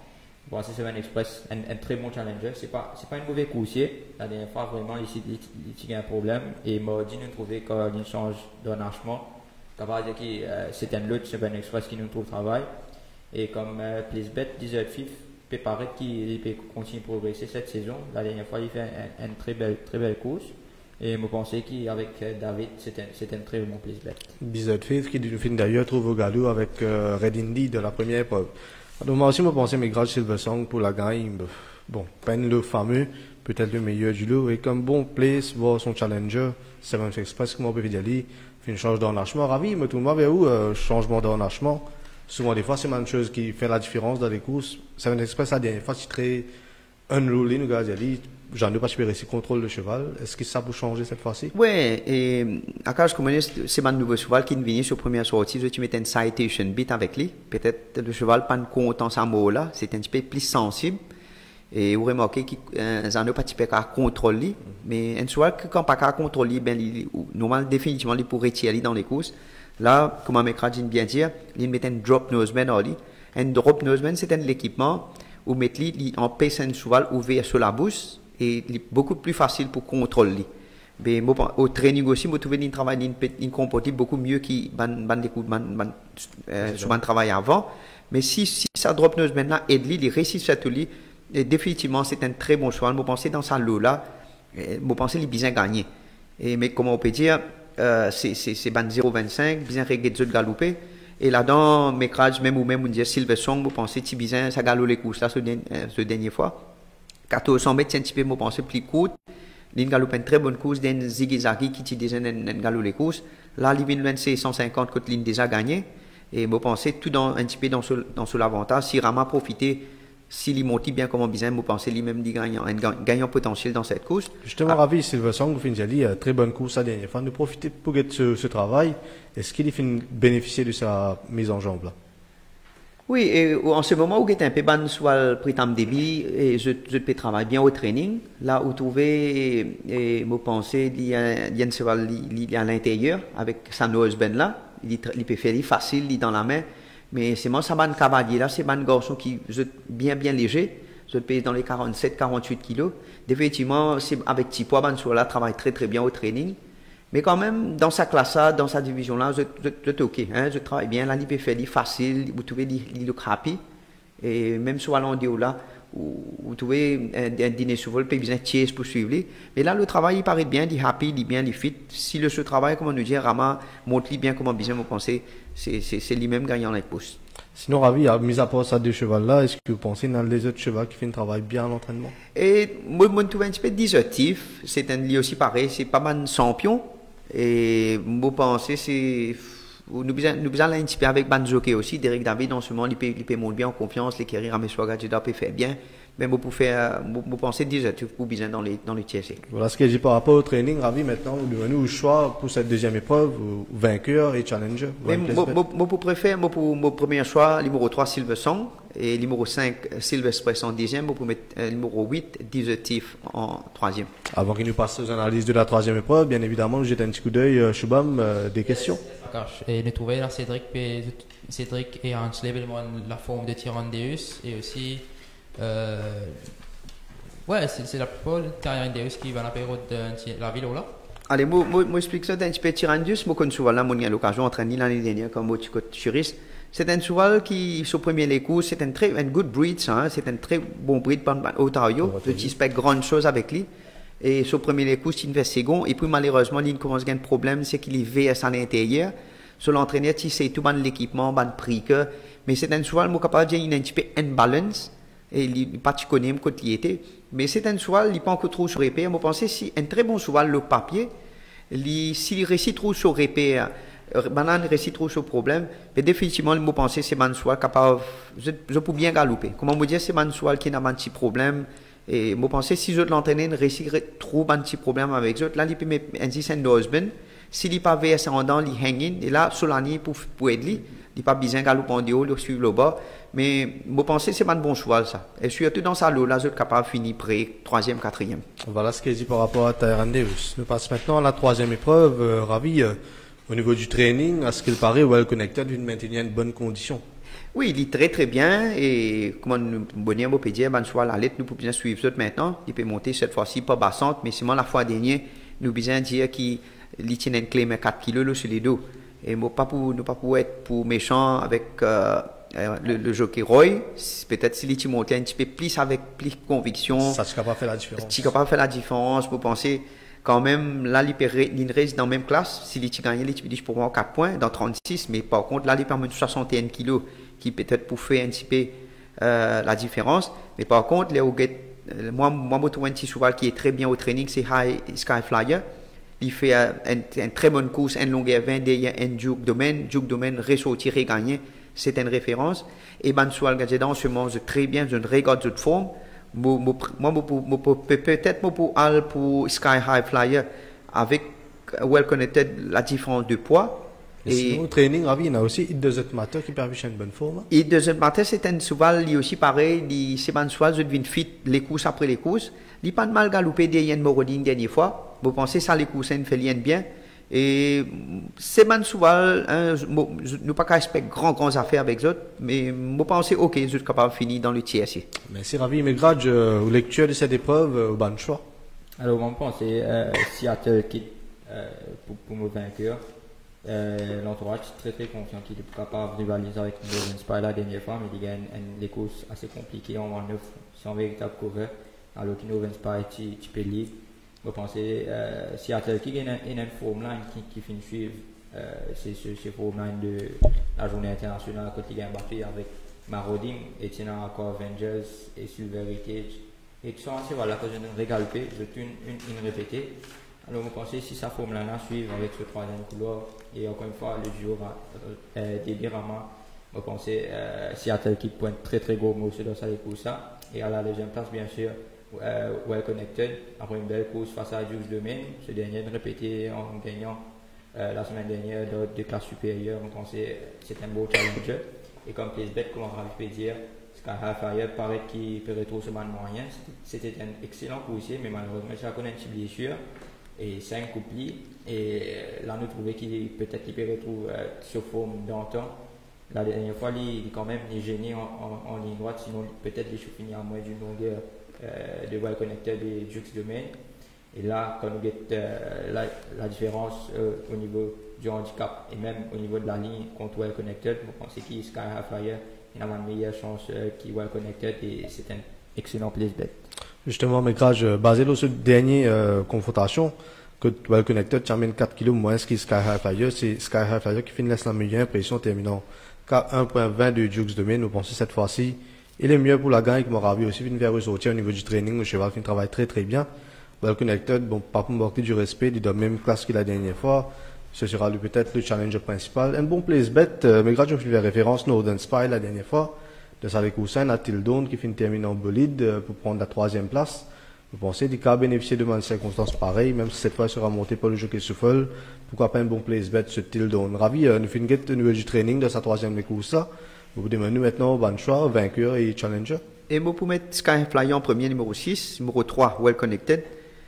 Je pense que Seven Express un, un très bon challenger. C'est pas c'est pas un mauvais coursier. La dernière fois vraiment ici il y a un problème et il m'a dit nous trouver qu'il change d'arrangement. Capable de dire que euh, c'est un autre Seven Express qui nous trouve travail et comme euh, PlaceBet Desert Fifth peut paraître qu'il peut continuer à progresser cette saison. La dernière fois il fait une un, un très belle très belle course. Et je pensais qu'avec euh, David, c'était un, un très bon PlaceBet. Desert Fifth qui nous fait d'ailleurs trouver au galop avec euh, Red Indy de la première épreuve. Donc moi aussi, je pensais mes grades Silversong pour la gagne. Bon, pas le fameux, peut-être le meilleur du lot. Et comme bon place, voir son challenger, Seven Express, comment on peut dire, fait une change d'enlachement. Ravi, mais tout le monde vers où euh, changement d'enlachement. Souvent, des fois, c'est une chose qui fait la différence dans les courses. Seven Express, la dernière fois, c'est très unruly, nous gars, j'en ai pas super réussi contrôle de cheval. Est-ce que ça peut changer cette fois-ci? Oui, et à cause comme c'est un nouveau cheval qui est venu sur la première sortie, je tu mets une citation bit avec lui. Peut-être le cheval pas content ça mot là, c'est un petit peu plus sensible. Et vous remarquez qu'il n'en a pas petit peu qu'à contrôler, mais un cheval que quand pas qu'à contrôler, ben normalement définitivement il pourrait tirer dans les courses. Là, comme Mekra dit bien dire, il met un drop noseman en lui. Un drop noseman c'est un équipement où mettre lui en pèse un cheval ouvert sur la bouche. Et il est beaucoup plus facile pour contrôler. Mais au training aussi, je trouve qu'il travaille une comporte beaucoup mieux qu'il souvent travail avant. Mais si, si ça drop nose maintenant, aide lui, il réussit à tout lui. Et définitivement, c'est un très bon choix. Je pense dans sa lot là, je pense qu'il est bien gagné. Et mais comment on peut dire, euh, c'est c'est ban zéro vingt-cinq, bien réglé de galoper. Et là-dedans, mes crades, même ou même on dit Silversong, je pense que c'est bien ça galope les courses là ce ce dernier fois. quatorze cents mètres, c'est un petit peu, je pense, plus court. Il galope une très bonne course d'un Ziggy-Zaggy qui dit un galop les courses. Là, il vient de cent cinquante que l'in déjà gagné. Et je pense tout dans, un petit peu dans ce, dans ce l'avantage. Si Rama profité, s'il y monte bien comme bien, je pense lui-même dit gagnant, un gagnant potentiel dans cette course. Justement, ah. Ravi, Silversong, vous finissez dit, très bonne course la dernière fois. Nous profiter pour ce, ce travail. Est-ce qu'il finit bénéficier de sa mise en jambe là? Oui, et en ce moment où il est un peu ban soit le prétam débit, et je, je peux travailler bien au training, là où trouver, et me penser, il y a, il y a un cheval, il y a à l'intérieur, avec sa nose ben là, il, il peut faire facile, il est dans la main, mais c'est moi, ça ban cavalier là, c'est ban garçon qui, je, bien, bien léger, je pèse dans les quarante-sept, quarante-huit kilos, définitivement, c'est avec petit poids, ban soit là, travaille très, très bien au training. Mais quand même, dans sa classe, dans sa division-là, je, je, je, je ok, hein, je travaille bien, là, il peut faire facile, vous trouvez il look happy. Et même sur l'Andio là, vous trouvez un, un dîner sur vol, peut bien tiers pour suivre. Mais là, le travail, il paraît bien, il est happy, il est bien, il est fit. Si le ce travail, comment nous dire, Rama, montre-lui bien comment bien vous pensez, c'est lui-même gagnant les pouces. Sinon, Ravi, mis à part ça deux chevals-là, est-ce que vous pensez dans les autres chevaux qui font un travail bien à l'entraînement? Et moi, je trouve un petit peu désertif. C'est un lui aussi pareil, c'est pas mal de champion. Et moi, je pense que c'est. Nous avons un petit peu avec Banjoke aussi. Derek David, en ce moment, il peut, il peut monter bien en confiance. Les carrières à mes soirs, il peut faire bien. Mais moi, pour faire, je pense que c'est désertif pour bien dans les, dans les T S C. Voilà ce que je dis par rapport au training. Ravi, maintenant, nous avons le choix pour cette deuxième épreuve, vainqueur et challenger. Mais moi, moi, pour préférer, moi, pour mon premier choix, numéro trois, Silversong, et numéro cinq, Silver Express en dixième, moi, pour mettre euh, numéro huit, Desertif en troisième. Avant qu'il nous passe aux analyses de la troisième épreuve, bien évidemment, nous jetons un petit coup d'œil, euh, Shubham, euh, des questions. Et nous trouvons là Cédric, Cédric et Hans Lebel, la forme de Tyrandeus, et aussi. Euh, ouais, c'est la plupart Tyrandeus qui va à la période de la ville là. Allez, moi, moi, moi, explique ça d'un petit peu Tyrandeus. Moi, quand souvent là, moi, j'ai l'occasion d'entraîner l'année dernière comme moi, juriste. C'est un cheval qui, sur premier les coups, c'est un très, un good breed, ça, hein, c'est un très bon breed pour Ontario. Je t'explique grande chose avec lui. Et sur premier les coups, c'est une veste second. Et puis, malheureusement, il commence à avoir un problème, c'est qu'il est V S à l'intérieur. Sur l'entraîneur, tu sais tout, l'équipement, le prix que. Mais c'est un cheval, moi, capable de dire, il a un petit peu imbalance. Et il n'est pas connu quand il était. Mais c'est un cheval, il n'est pas encore trop sur épée. Je pense que c'est un très bon cheval, le papier. S'il réussit trop sur épée, banane réussit trop sur problème, mais définitivement, je pense que c'est un cheval capable, je, je peux bien galoper. Comment vous dire, c'est un cheval qui n'a pas de petit problème. Et je pense que si je l'entraîne, il réussirait trop un petit problème avec eux. Là, il peut mettre un dix husband. S'il n'est pas V S en dedans, il hang in. Et là, sur l'année, pour, pour aider, il n'est pas besoin de galoper en haut, il suit le bas. Mais je pense que c'est un bon cheval, ça. Et surtout dans sa lot, là, je suis capable de finir près, troisième, quatrième. Voilà ce qu'il dit par rapport à Tyrandeus. Nous passons maintenant à la troisième épreuve. Euh, Ravi, euh, au niveau du training, à ce qu'il paraît, well connected, il maintient une bonne condition. Oui, il est très très bien et comme nous bonheur peut dire, ben soit la lettre nous pouvons bien suivre ça maintenant. Il peut monter cette fois-ci pas bassante, mais seulement la fois dernière nous bien dire qu'il il tient une clé mais quatre kilos sur les dos. Et moi pas pour nous pas pour être pour méchant avec euh, le, le jockey Roy, peut-être s'il tient monter un petit peu plus avec plus de conviction. Ça c'est capable de faire la différence. C'est capable de faire la différence. Vous pensez quand même là il reste dans la même classe. S'il tient gagné, il dit pour moi quatre points dans trente-six, mais par contre là il permet soixante et un kilos. Qui peut-être pour faire un petit peu euh, la différence. Mais par contre, les euh, moi, moi, je trouve un petit cheval qui est très bien au training, c'est High Sky Flyer. Il fait euh, une, une très bonne course, une longueur vingt, derrière un Duke Domain. Duke Domain ressortir et gagner, c'est une référence. Et ben, soit le gazédan se mange très bien, je regarde cette forme. Moi, peut-être pour aller pour Sky High Flyer avec Well Connected, la différence de poids. Et sinon, au training, Ravi, il y a aussi It Doesn't Matter qui permet une bonne forme. It Doesn't Matter, c'est un cheval, lui aussi pareil, c'est un cheval, je devine fit les courses après les courses. Il n'a pas de mal galopé derrière une Morodine dernière fois. Vous pensez ça, les courses, il fait bien. Et c'est un cheval, hein, je ne pas expecter grand, grandes affaires avec eux, mais je pense ok, je suis capable de finir dans le tiers. Merci Ravi, mais grâce euh, aux lectures de cette épreuve, au bon choix. Alors, on pense euh, Seattle Kid euh, pour, pour me vainqueur. Euh, L'entourage est très très confiant qu'il est capable de rivaliser avec Northern Spy la dernière fois, mais il gagne des courses assez compliquées en one neuf sans véritable cover, alors que Northern Spy tu, tu peux lire. Vous pensez euh, Seattle qui gagne une forme line qui, qui finit suivre euh, c'est ce forme line de la journée internationale quand il gagne battu avec Marauding, et tu as encore Avengers et Silver Heritage et qui sont assez voilà que je ne régale pas, je une, une, une répétée. Alors, vous pensez si sa forme là suivre avec ce troisième couloir et encore une fois le duo euh, Debbie Rama, vous pensez euh, Seattle qui pointe très très gros mot sur ça pour ça. Et à la deuxième place, bien sûr, euh, Well Connected après une belle course face à Juice Domain. Ce dernier de répéter en gagnant euh, la semaine dernière de, de classe supérieure. Vous pensez c'est un beau challenger. Et comme PaceBet, comme on peut dire, Sky High Flyer paraît qu'il peut retrouver ce moyen. C'était un excellent coursier, mais malheureusement, il a connu une petite blessure. Et cinq couplis, et là nous trouvons qu'il peut-être qu'il peut retrouver euh, sur forme d'antan. La dernière fois, il est quand même gêné en, en, en ligne droite, sinon peut-être il finit à moins d'une longueur euh, de Well Connected et Jux Domain. Et là, quand nous avons euh, la, la différence euh, au niveau du handicap et même au niveau de la ligne contre Well Connected, vous pensez qu'il Sky High Flyer, il a une meilleure chance euh, qu'il Well Connected et c'est un excellent place bet. Justement, mais grâce basé sur cette dernière euh, confrontation, que Well Connected termine quatre kilos moins que Sky High Flyer, c'est Sky High Flyer qui finit la meilleure impression terminant un point vingt de Jux Domain. Nous pensons cette fois-ci, il est mieux pour la gagne que Moravi aussi, vient vers ressortir au niveau du training. Le cheval qui travaille très très bien. Well Connected, bon, pas pour manquer du respect, il est dans la même classe que la dernière fois. Ce sera peut-être le challenger principal. Un bon place bet, euh, mais grâce je fais référence Northern Spy la dernière fois. De Salek Hussein à Tildon qui finit terminer en bolide euh, pour prendre la troisième place. Vous pensez qu'il a bénéficié de bonnes circonstances pareilles, même si cette fois il sera monté par le jockey Souffle. Pourquoi pas un bon place bet sur Tildon? Ravi, euh, nous finissons de nouveau du training de sa troisième course. Vous vous demandez maintenant bon choix, vainqueur et challenger. Et moi pour mettre Sky Flyer en premier, numéro six, numéro trois, Well Connected,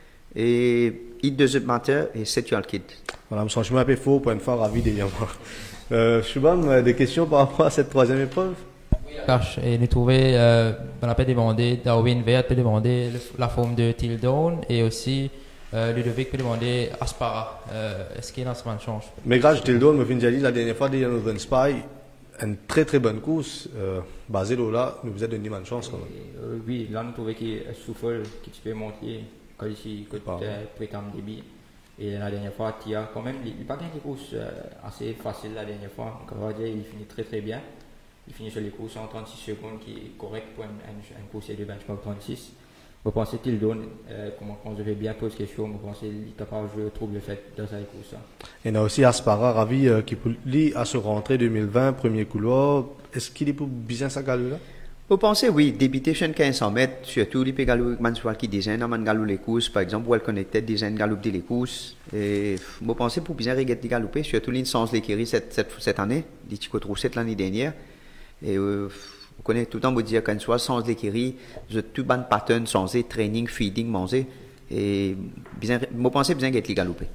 et It Doesn't Matter et Setual Kid. Voilà, je suis un peu faux pour une fois, Ravi derrière moi. Euh, Shubham, des questions par rapport à cette troisième épreuve? Cash, et nous trouver, euh, on a peut demandé, Darwin Vert peut demander la forme de Tildon et aussi euh, Ludovic peut demander Aspara. Euh, Est-ce qu'il y a un change? Mais grâce Tildon, me dit la dernière fois, derrière Northern Spy, une très très bonne course, euh, basée là, nous vous êtes donné une chance quand même. Et, euh, oui, là nous trouvons qu'il souffle, qu'il peut monter, quand il peut prétendre débit. Et la dernière fois, Tia, quand même, il n'a pas gagné des courses euh, assez faciles la dernière fois. Donc, on va dire, il finit très très bien. Il finit sur les courses en trente-six secondes, qui est correct pour un, un, un coursier de benchmark trente-six. Vous pensez qu'il donne, euh, comment on devait bien poser question, vous pensez qu'il est capable de jouer trouble le fait dans sa course. Il y a aussi Aspara, Ravi, euh, qui lui à se rentrée deux mille vingt, premier couloir. Est-ce qu'il est pour bien sa galou là? Vous pensez, oui, débuter sur quinze cents mètres, surtout les galou manuel qui design un galou les courses, par exemple, Well Connected design galop les courses. Et vous pensez pour bien regarder galouper, surtout l'instance l'écurie cette, cette, cette année, les Chico Troussette l'année dernière. Et euh, vous connaissez tout le temps, vous dire qu'une soit sans l'écurie, vous avez tout bon pattern, sans training, feeding, manger. Et bien, vous pensez bien qu'être les galouper.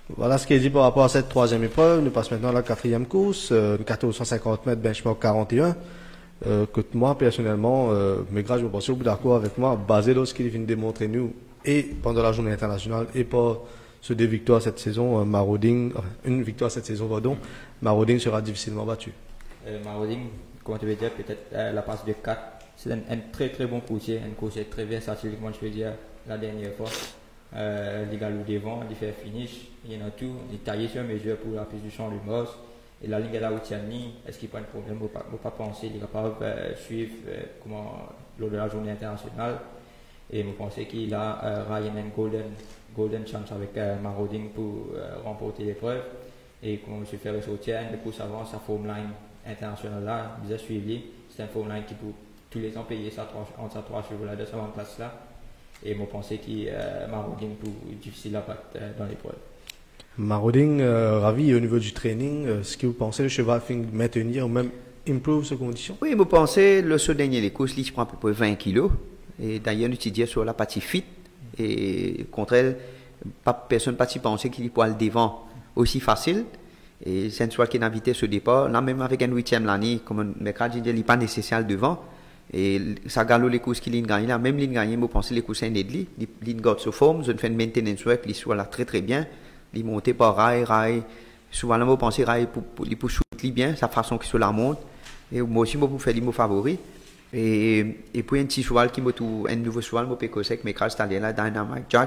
Voilà ce qui est dit par rapport à cette troisième épreuve. Nous passons maintenant à la quatrième course, euh, quatorze cent cinquante mètres, benchmark quarante et un. Euh, que moi, personnellement, euh, mes gars, je me pense au bout d'accord avec moi, basé sur ce qu'il vient de démontrer nous, et pendant la journée internationale, et pas sur des victoires cette saison, euh, Marauding, enfin, une victoire cette saison, pardon, Marauding sera difficilement battu. Euh, Marauding, comment tu veux dire, peut-être euh, la passe de quatre, c'est un, un très très bon coursier, un coursier très versatile, comment je peux dire, la dernière fois. Euh, il gagne devant, il fait finish, il y en a tout, il est taillé sur mesure pour la prise du champ de Moss. Et la ligne est là où il ligne, est-ce qu'il n'y a pas de problème? Il ne faut pas penser, il est capable de euh, suivre euh, comment, lors de la journée internationale. Et je pense qu'il a euh, Ryan and Golden, Golden Chance avec euh, Marauding pour euh, remporter l'épreuve. Et comme M. Ferrer soutient, le course avance sa form line internationale là, il a suivi. C'est un form line qui peut tous les ans payer sa trois, entre sa trois chevaux là, de sa place là. Et je pense qu'il euh, Marauding pour difficile à battre euh, dans l'épreuve. Marauding, euh, ravi, au niveau du training, euh, ce que vous pensez, le cheval fait maintenir ou même improve ses conditions? Oui, je pensais, le ce dernier les courses, il prend à peu près vingt kilos. Et d'ailleurs, nous disons sur la partie fit. Et contre elle, pas, personne n'a pensé qu'il pourrait aller devant aussi facile. Et c'est un choix qui est invité ce départ. Là, même avec un huitième l'année, comme un mercredi, il n'est pas nécessaire devant. Et ça gagne les courses qu'il a gagné là. Même l'in gagné, je pense que les courses sont aidés. L'in garde sa forme, je fais une maintenance work, il soit là très très bien. Il monte par rail, rail. Souvent, là, je pense que rail pour, pour, pour shooter bien, sa façon qu'il se la monte. Et moi aussi, je fais les mots favoris. Et, et puis, un petit cheval qui m'a tout, un nouveau cheval, je peux avec mes crânes là, Dynamite Jack.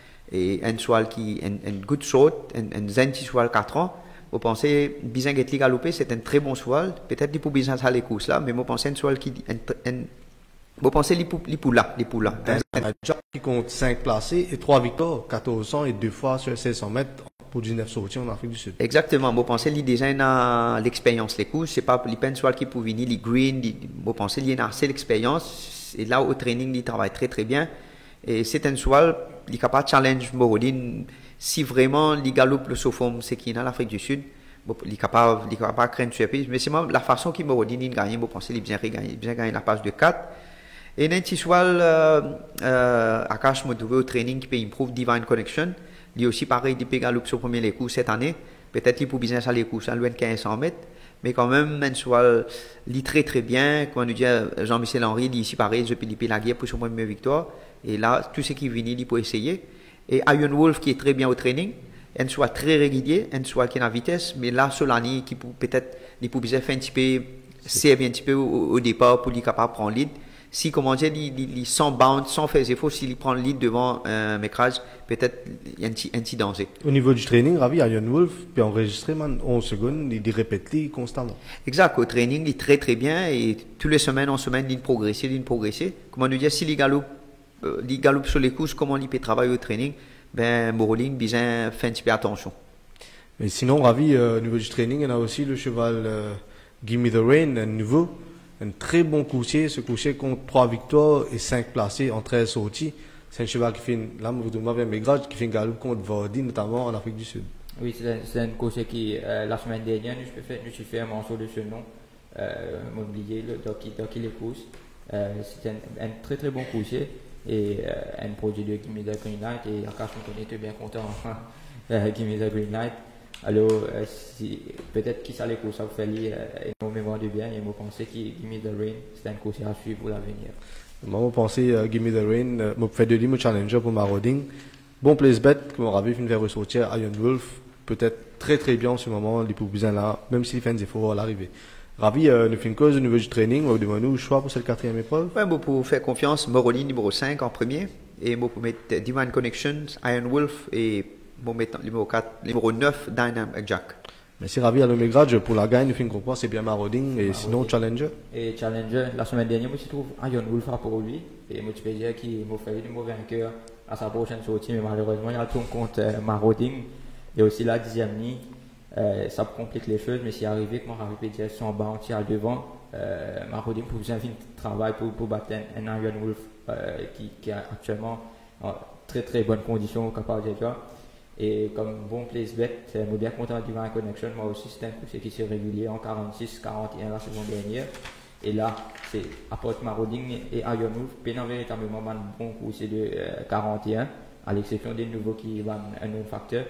Et un cheval qui, un, un good short, un, un zen petit cheval quatre ans. Je pense que Bizan Getli galopé, c'est un très bon cheval. Peut-être qu'il peut bien faire les courses là, mais je pense un cheval qui, un, un, je pense qu'il peut là, il peut là. Jack qui compte cinq placés et trois victoires, quatorze cents et deux fois sur seize cents mètres pour dix-neuf sorties en Afrique du Sud. Exactement, je pense qu'il déjà a l'expérience les courses, c'est pas les pensoirs qui peuvent venir, les green, je pense qu'il a assez l'expérience et là au training il travaille très très bien et c'est un cheval il est capable de challenge Marauding si vraiment il galope le forme c'est qu'il est en Afrique du Sud, il est capable il est capable de craindre surprise mais c'est même la façon qu'il Marauding gagne, je pense qu'il est bien gagné, bien gagné la passe de quatre. Et un petit cheval, euh, euh, Akash m'a trouvé au training qui peut improve Divine Connection. Il est aussi pareil, il peut galoper sur premier les coups cette année. Peut-être qu'il peut bien ça les coups, ça loin de quinze cents mètres. Mais quand même, un cheval, il est très très bien. Comme on nous dit Jean-Michel Henry, il est ici pareil, je peux lui la guerre pour son première victoire. Et là, tout ce qui vient, il peut essayer. Et Iron Wolf qui est très bien au training. Un cheval très régulier, un cheval qui est en vitesse. Mais là, Solani, qui peut peut-être, il peut bien faire un petit peu, servir un petit peu au, au départ pour lui capable de prendre lead. Si, comment dire, il, il, il sans bounce, sans faire effort, s'il prend le lead devant un euh, mécrage, peut-être il y a un petit, un petit danger. Au niveau du training, Ravi, Iron Wolf peut enregistrer man, onze secondes, il répète les constamment. Exact, au training, il est très très bien et toutes les semaines en semaine, il progresse, il progresse. Comment nous dire, s'il si galope, euh, il galope sur les courses, comment il peut travailler au training, ben, Marauding, bien, fait un petit peu attention. Mais sinon, Ravi, euh, au niveau du training, il y en a aussi le cheval euh, Gimme the Rain, un nouveau. Un très bon coursier, ce coursier compte trois victoires et cinq placés en treize sorties. C'est un cheval qui fait une, là, qui fait une galope contre Vardy, notamment en Afrique du Sud. Oui, c'est un, un coursier qui, euh, la semaine dernière, nous avons fait, fait un morceau de ce nom, euh, mobilier, dans qui les courses. Euh, c'est un, un très très bon coursier et euh, un produit de Gimme the Green Light. Et Akash, on est bien content, euh, Gimme the Green Light. Alors, euh, si, peut-être qu'il s'allait pour ça faire euh, énormément de bien et je pense que Gimme the Rain, c'est un course à suivre pour l'avenir. Moi, je pense que uh, Gimme the Rain, je uh, fais de lui mon challenger pour Marauding. Bon place bet, comme on a vu, il fait ressortir Iron Wolf, peut-être très très bien en ce moment, il peut bien là, même s'il fait des efforts à l'arrivée. Ravi, euh, nous faisons une cause au niveau du training, on demande nous choix pour cette quatrième épreuve. Oui, moi, pour faire confiance, Marauding numéro cinq en premier, et moi, pour mettre Divine Connections, Iron Wolf et bon, mettre numéro quatre, numéro neuf, Dynamic Jack. Merci Ravi à l'Omégrade pour la gagne, nous faisons comprendre, c'est bien Marauding et Marauding. Sinon Challenger. Et Challenger, la semaine dernière, moi je trouve Iron Wolf pour lui et moi je peux dire qu'il m'a fait le numéro vainqueur à sa prochaine sortie, mais malheureusement il y a tout contre euh, Marauding et aussi la dixième nuit, euh, ça complique les choses, mais si arrivé que moi j'arrive dire son banc entier devant, euh, Marauding pour bien faire un travail pour, pour battre un, un Iron Wolf euh, qui, qui est actuellement en très très bonne condition capable de dire. Et comme bon place bet, je suis bien content du Divine Connection. Moi aussi, c'est un coursier qui s'est régulier en quarante-six quarante et un la saison dernière. Et là, c'est apporte Marauding et Iron Wolf. Pénal véritablement un bon coursier de euh, quarante et un, à l'exception des nouveaux qui vont un autre facteur.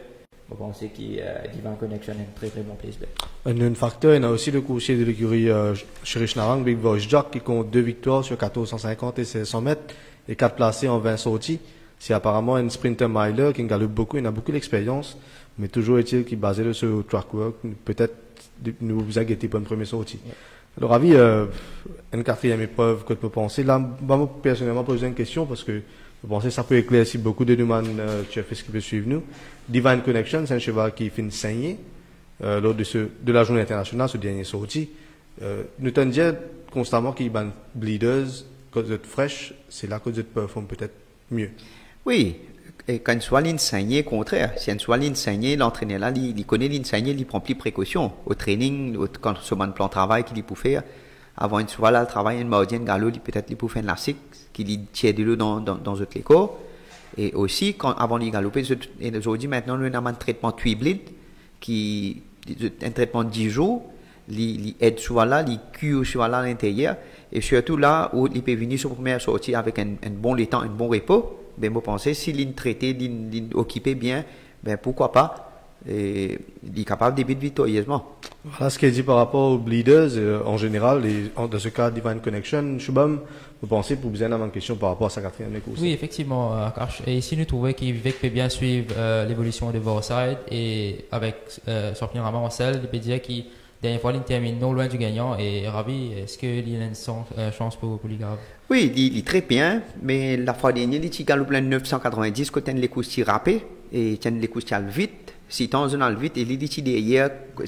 je pense que euh, Divine Connection est un très très bon place bet. Un facteur, il y a aussi le coursier de l'écurie euh, Chérich Narang, Big Voice Jack, qui compte deux victoires sur quatorze cent cinquante et seize cents mètres et quatre placés en vingt sorties. C'est apparemment un sprinter miler qui galope beaucoup, il a beaucoup d'expérience, mais toujours est-il qu'il est basé sur le track work, peut-être nous vous a guetté pour une première sortie. Ouais. Alors, Ravi, euh, une quatrième épreuve que tu peux penser. Là, moi, personnellement, poser une question parce que je pense que ça peut éclaircir beaucoup de demandes, euh, tu as fait ce qui peut suivre nous. Divine Connection, c'est un cheval qui finit saigné, euh, lors de ce, de la journée internationale, ce dernier sorti. Euh, nous t'en dit constamment qu'il y a des bleeders, quand vous êtes fraîche, c'est là que vous êtes performe peut-être mieux. Oui. Et quand une soit ligne saignée, contraire. Si une soit ligne saignée, l'entraîneur là, il, il connaît ligne saignée, il prend plus de précautions. Au training, au, quand sur un plan de travail qu'il peut faire, avant une soit là, le travail, une maudienne galop, peut-être il peut faire un lassique, qu'il tire de l'eau dans, dans, dans autre corps. Et aussi, quand, avant de galoper, aujourd'hui, maintenant, nous avons un traitement Twibleed, qui, un traitement de dix jours, il aide soit là, il cure soit là à l'intérieur, et surtout là, où il peut venir sur la première sortie avec un, un bon laitant, un bon repos. Ben, moi, penser, si l'in traité, l'in occupé bien, ben, pourquoi pas, et, il est capable de débuter victorieusement. Voilà ce qu'il dit par rapport aux bleeders, euh, en général, et en, dans ce cas, Divine Connection, Shubham, vous pensez, pour vous avoir une question par rapport à sa quatrième course? Oui, effectivement, Akash. Et ici, nous trouvons qu'il peut bien suivre euh, l'évolution de Vorside et avec euh, son premier Marcel, il peut dire qu'il dernière fois, il termine non loin du gagnant. Et Ravi, est-ce qu'il y a une chance pour, pour les graves? Oui, il est très bien, mais la fois dernière, il a galopé neuf cent quatre-vingt-dix, quand il a les courses rapés, et il a les courses vite, si tu as vite, et il dit derrière,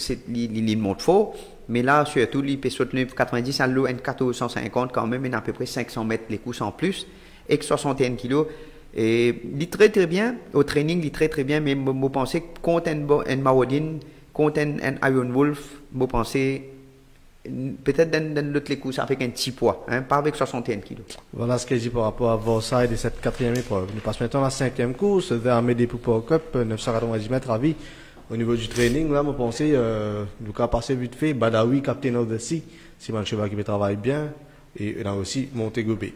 il monte fort, mais là, surtout, il peut sauter neuf cent quatre-vingt-dix, à l'eau, quatorze cent cinquante, quand même, il a à peu près cinq cents mètres les courses en plus, et soixante et un kilos. Et il est très très bien, au training, il est très très bien, mais je pense que contre un Marodine, contre un Iron Wolf, je pense peut-être dans, dans l'autre les courses avec un petit poids, hein, pas avec soixante et un kilos. Voilà ce que je dis par rapport à Vorside et cette quatrième épreuve. Nous passons maintenant à la cinquième course, vers Amédée Poupon Cup, neuf cent quatre-vingt-dix mètres à vie. Au niveau du training, là, je pense euh, nous avons passé vite fait, Badawi, Captain of the Sea, c'est un cheval qui travaille bien, et il a aussi Montego-Bay.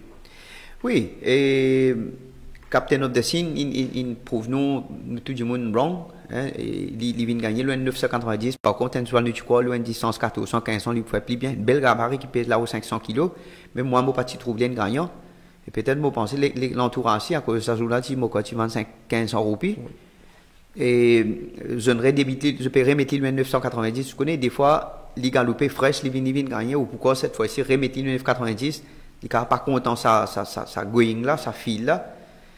Oui, et Captain of the Sea, il, il, il prouve nous, tout du monde wrong. Hein, il, il vient gagner le neuf cent quatre-vingt-dix. Par contre, un soir, tu crois, le distance quatorze cent, quinze cents, il pouvait plus bien. Une belle gabarit qui pèse là aux cinq cents kilos. Mais moi, mon parti trouve bien gagnant. Et peut-être, moi, penser l'entourage, à cause de ça, jour-là, tu m'as vingt-cinq, quinze cents roupies. Oui. Et je ne débiter, je peux remettre le neuf cent quatre-vingt-dix. Tu connais, des fois, les galopés fraîches, les vins gagner, ou pourquoi cette fois-ci, remettre le neuf cent quatre-vingt-dix. Il n'est pas content, ça, ça, ça, ça going là, ça file là.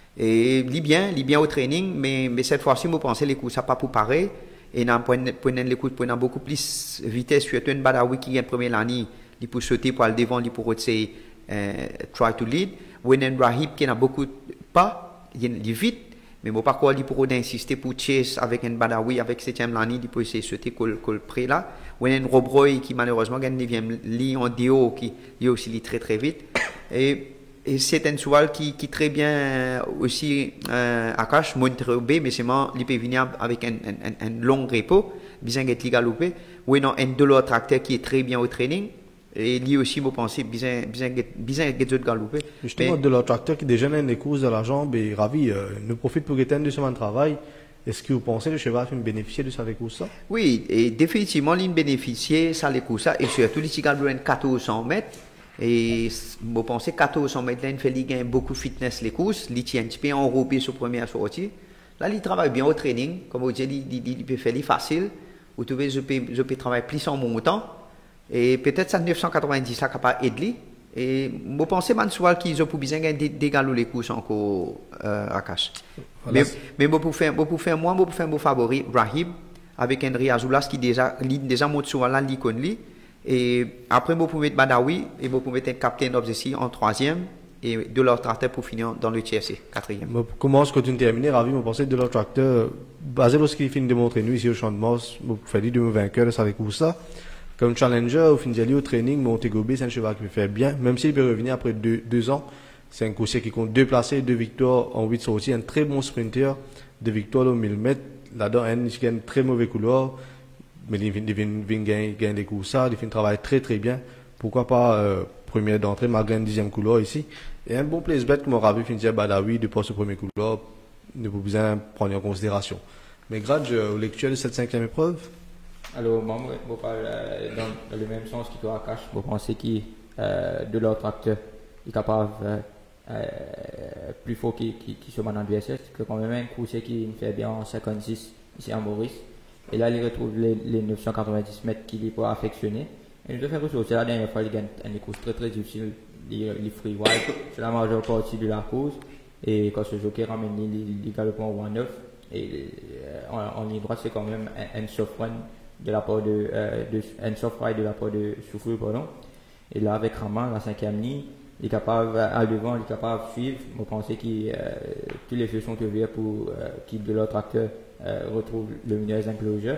Et il est bien, il est bien au training, mais, mais cette fois-ci, je pense que les coups, ça pas pour pareil. Et dans les coups, il y a beaucoup plus de vitesse. Surtout une Badawi qui gagne première année, il peut sauter pour aller devant, il peut retirer, euh, try to lead. Wenen Rahib qui n'a beaucoup pas, il est vite, mais bon, par contre, il peut insister pour chase avec une Badawi, avec septième année, il peut essayer de sauter col, col près là. Wenen Robroy qui malheureusement gagne neuvième ligne en déo, qui lui aussi il est très très vite. Et Et c'est un cheval qui, qui très bien aussi euh, Akash, Montego Bay, mais c'est moi, il peut venir avec un, un, un long repos, bien qu'il galoper. Ou non, un de l'autre tracteur qui est très bien au training. Et lui aussi, je pense, bien bien bien galoper. Justement, de l'autre tracteur qui déjà a des courses de la jambe et ravi, euh, nous profite pour gagner deux semaines de travail. Est-ce que vous pensez que le cheval peut bénéficier de ça avec ça? Oui, et définitivement, il bénéficier ça les courses, et surtout, il galope quatorze cents mètres. Et je pense que quatorze cents mètres, il fait gagne beaucoup de fitness les courses, il tient un petit peu enrobé sur la première sortie. Là, il travaille bien au training, comme vous dites, il, il, il peut faire facile. Vous trouvez, je peux, je peux travailler plus en montant. Et peut-être ça neuf cent quatre-vingt-dix, ça capable d'aider. Et je pense que Mansoal qui ont bien gagner des galons les courses encore euh, à cash. Voilà. Mais, mais je peux faire, je faire moi, je peux faire mon favori, Rahib, avec Henry Azulas qui déjà, déjà monte souvent là, l'icône lui. Et après, je peux mettre Badawi et je peux mettre un Captain of the Sea en troisième et de leur tracteur pour finir dans le T S C, quatrième. Je commence quand tu termines, Ravi, je pense que de leur tracteur, basé sur ce qu'il finit de montrer nous ici au Champ de Mars, je fais dire de me vainqueur avec où ça. Comme challenger, au fin de au training, Montego Bay, c'est un cheval qui me fait bien, même s'il peut revenir après deux, deux ans. C'est un coursier qui compte deux placés, deux victoires en huit sorties, un très bon sprinter, deux victoires au mille mètres. Là-dedans, il a un très mauvais couloir. Mais il vient gagner des coups ça, il fait un travail très très bien. Pourquoi pas euh, première d'entrée, malgré un dixième couloir ici. Et un bon place bet comme on aura vu finir Badawi de passer au premier couloir, ne pas besoin prendre en considération. Mais grade, au lecture de cette cinquième épreuve? Alors, moi, je parle euh, dans, dans le même sens que toi, Akash. Je pense que euh, de l'autre acteur est capable euh, euh, plus fort qui qui qui sur mon adversaire, que quand même un coup c'est qui fait bien en cinquante-six ici à Maurice. Et là, il retrouve les, les neuf cent quatre-vingt-dix mètres qu'il est pas affectionné. Et je vais faire ressourcer la dernière fois, il gagne une course très très difficile, les free wide, c'est la majeure partie de la course. Et quand ce jockey ramène les galopements one neuf, et euh, en, en ligne droite, c'est quand même un, un soft run de la part de, euh, de un soft ride de la part de Souffle, pardon. Et là, avec Raman, la cinquième ligne, il est capable, à devant, il est capable de suivre. Je pense que euh, tous les feux sont ouverts pour euh, qu'il de l'autre acteur euh, retrouve le Lumineuse Enclosure.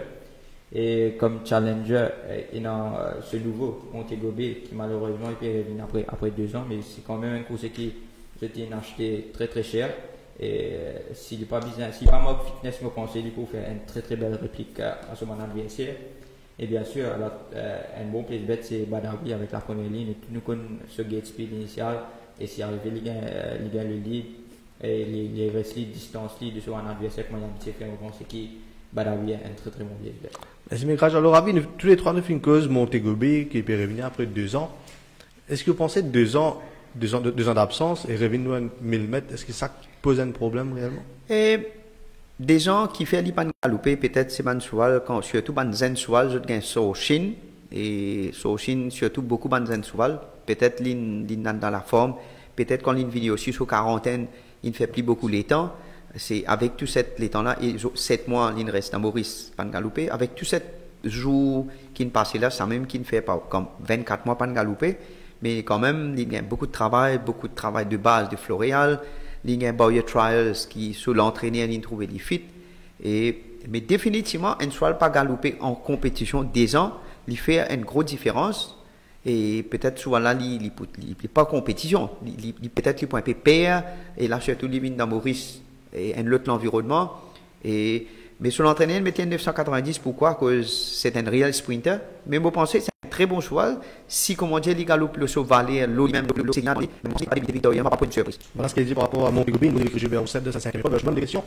Et comme challenger, euh, il y a euh, ce nouveau Montego Bay qui malheureusement il peut revenir après, après deux ans, mais c'est quand même un course qui j'étais acheté très très cher. Et euh, s'il n'est pas business, s'il n'est pas mob fitness, je pense qu'il peut faire une très très belle réplique à, à ce moment adversaire. Et bien sûr, là, euh, un bon place bet c'est Badawi avec la première ligne. Et nous connaissons ce gate speed initial. Et si arrivé, il gagne euh, le lead. Et les, les restes lead, distance lead de ce moment adversaire, comme on a dit, je pense que Badawi est un très très bon place bet. Merci, mais grâce à leur avis, tous les trois nous font une cause Montego Bay qui peut revenir après deux ans. Est-ce que vous pensez que deux ans, deux ans, deux ans d'absence et revenir à mille mètres, est-ce que ça pose un problème réellement? Et des gens qui font l'hypan galoper, peut-être c'est ban souval, quand surtout ban zen souval, je gagne sur Chine, et sur Chine, surtout beaucoup ban zen souval, peut-être l'in dans la forme, peut-être quand l'in vidéo aussi sur quarantaine, il ne fait plus beaucoup les temps, c'est avec tout cette, les temps-là, et sept mois, l'in reste à Maurice, ban galoper, avec tout cette jour qui ne passait là, ça même qui ne fait pas, comme vingt-quatre mois ban galoper, mais quand même, il y a beaucoup de travail, beaucoup de travail de base de Floréal, il y a un trials qui, sur l'entraîneur, il trouve des fit. Et, mais définitivement, un cheval pas galopé en compétition des ans, il fait une grosse différence. Et peut-être souvent là, il n'est pas en compétition. Peut-être qu'il peut un peu perdre. Et là, surtout, il vient dans Maurice et un autre environnement. Et, mais sur l'entraîneur, il mettait neuf cent quatre-vingt-dix. Pourquoi? Parce que c'est un real sprinter. Mais vous pensez c'est un très bon cheval. Si, comment dire, il galope le saut valet, l'eau, même le signal, il n'y a pas de victoire, il n'y a pas de surprise. Voilà ce qu'il dit par rapport à Montego Bay, que je vais au sept de sa cinquième épreuve. Je demande des questions.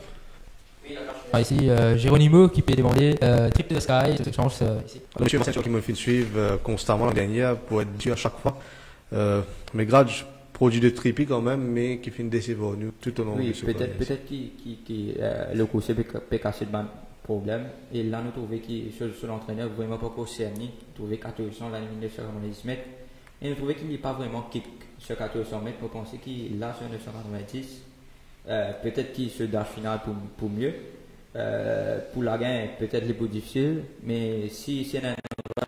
Ah, ici, euh, Géronimo qui peut demander euh, Trip to the Sky, ce change euh, ici. Alors, monsieur Marcel, qui me fait suivre euh, constamment la dernière pour être dû à chaque fois. Euh, mais grade, produit de tripi quand même, mais qui fait une décision nous tout au long oui, de ce peut-être peut-être qui qui qui euh, le coup c'est peut casser de problème et là nous trouvons qui sur, sur l'entraîneur vraiment pas qu'au C N I, nous trouvons quatorze cents la ligne neuf cent quatre-vingt-dix mètres et nous trouvons qu'il n'est pas vraiment kick sur quatorze cents mètres. Pour penser qu'il est là sur neuf cent quatre-vingt-dix, euh, peut-être qu'il se dash final pour pour mieux. Euh, pour la gain, peut-être les plus difficiles, mais si c'est un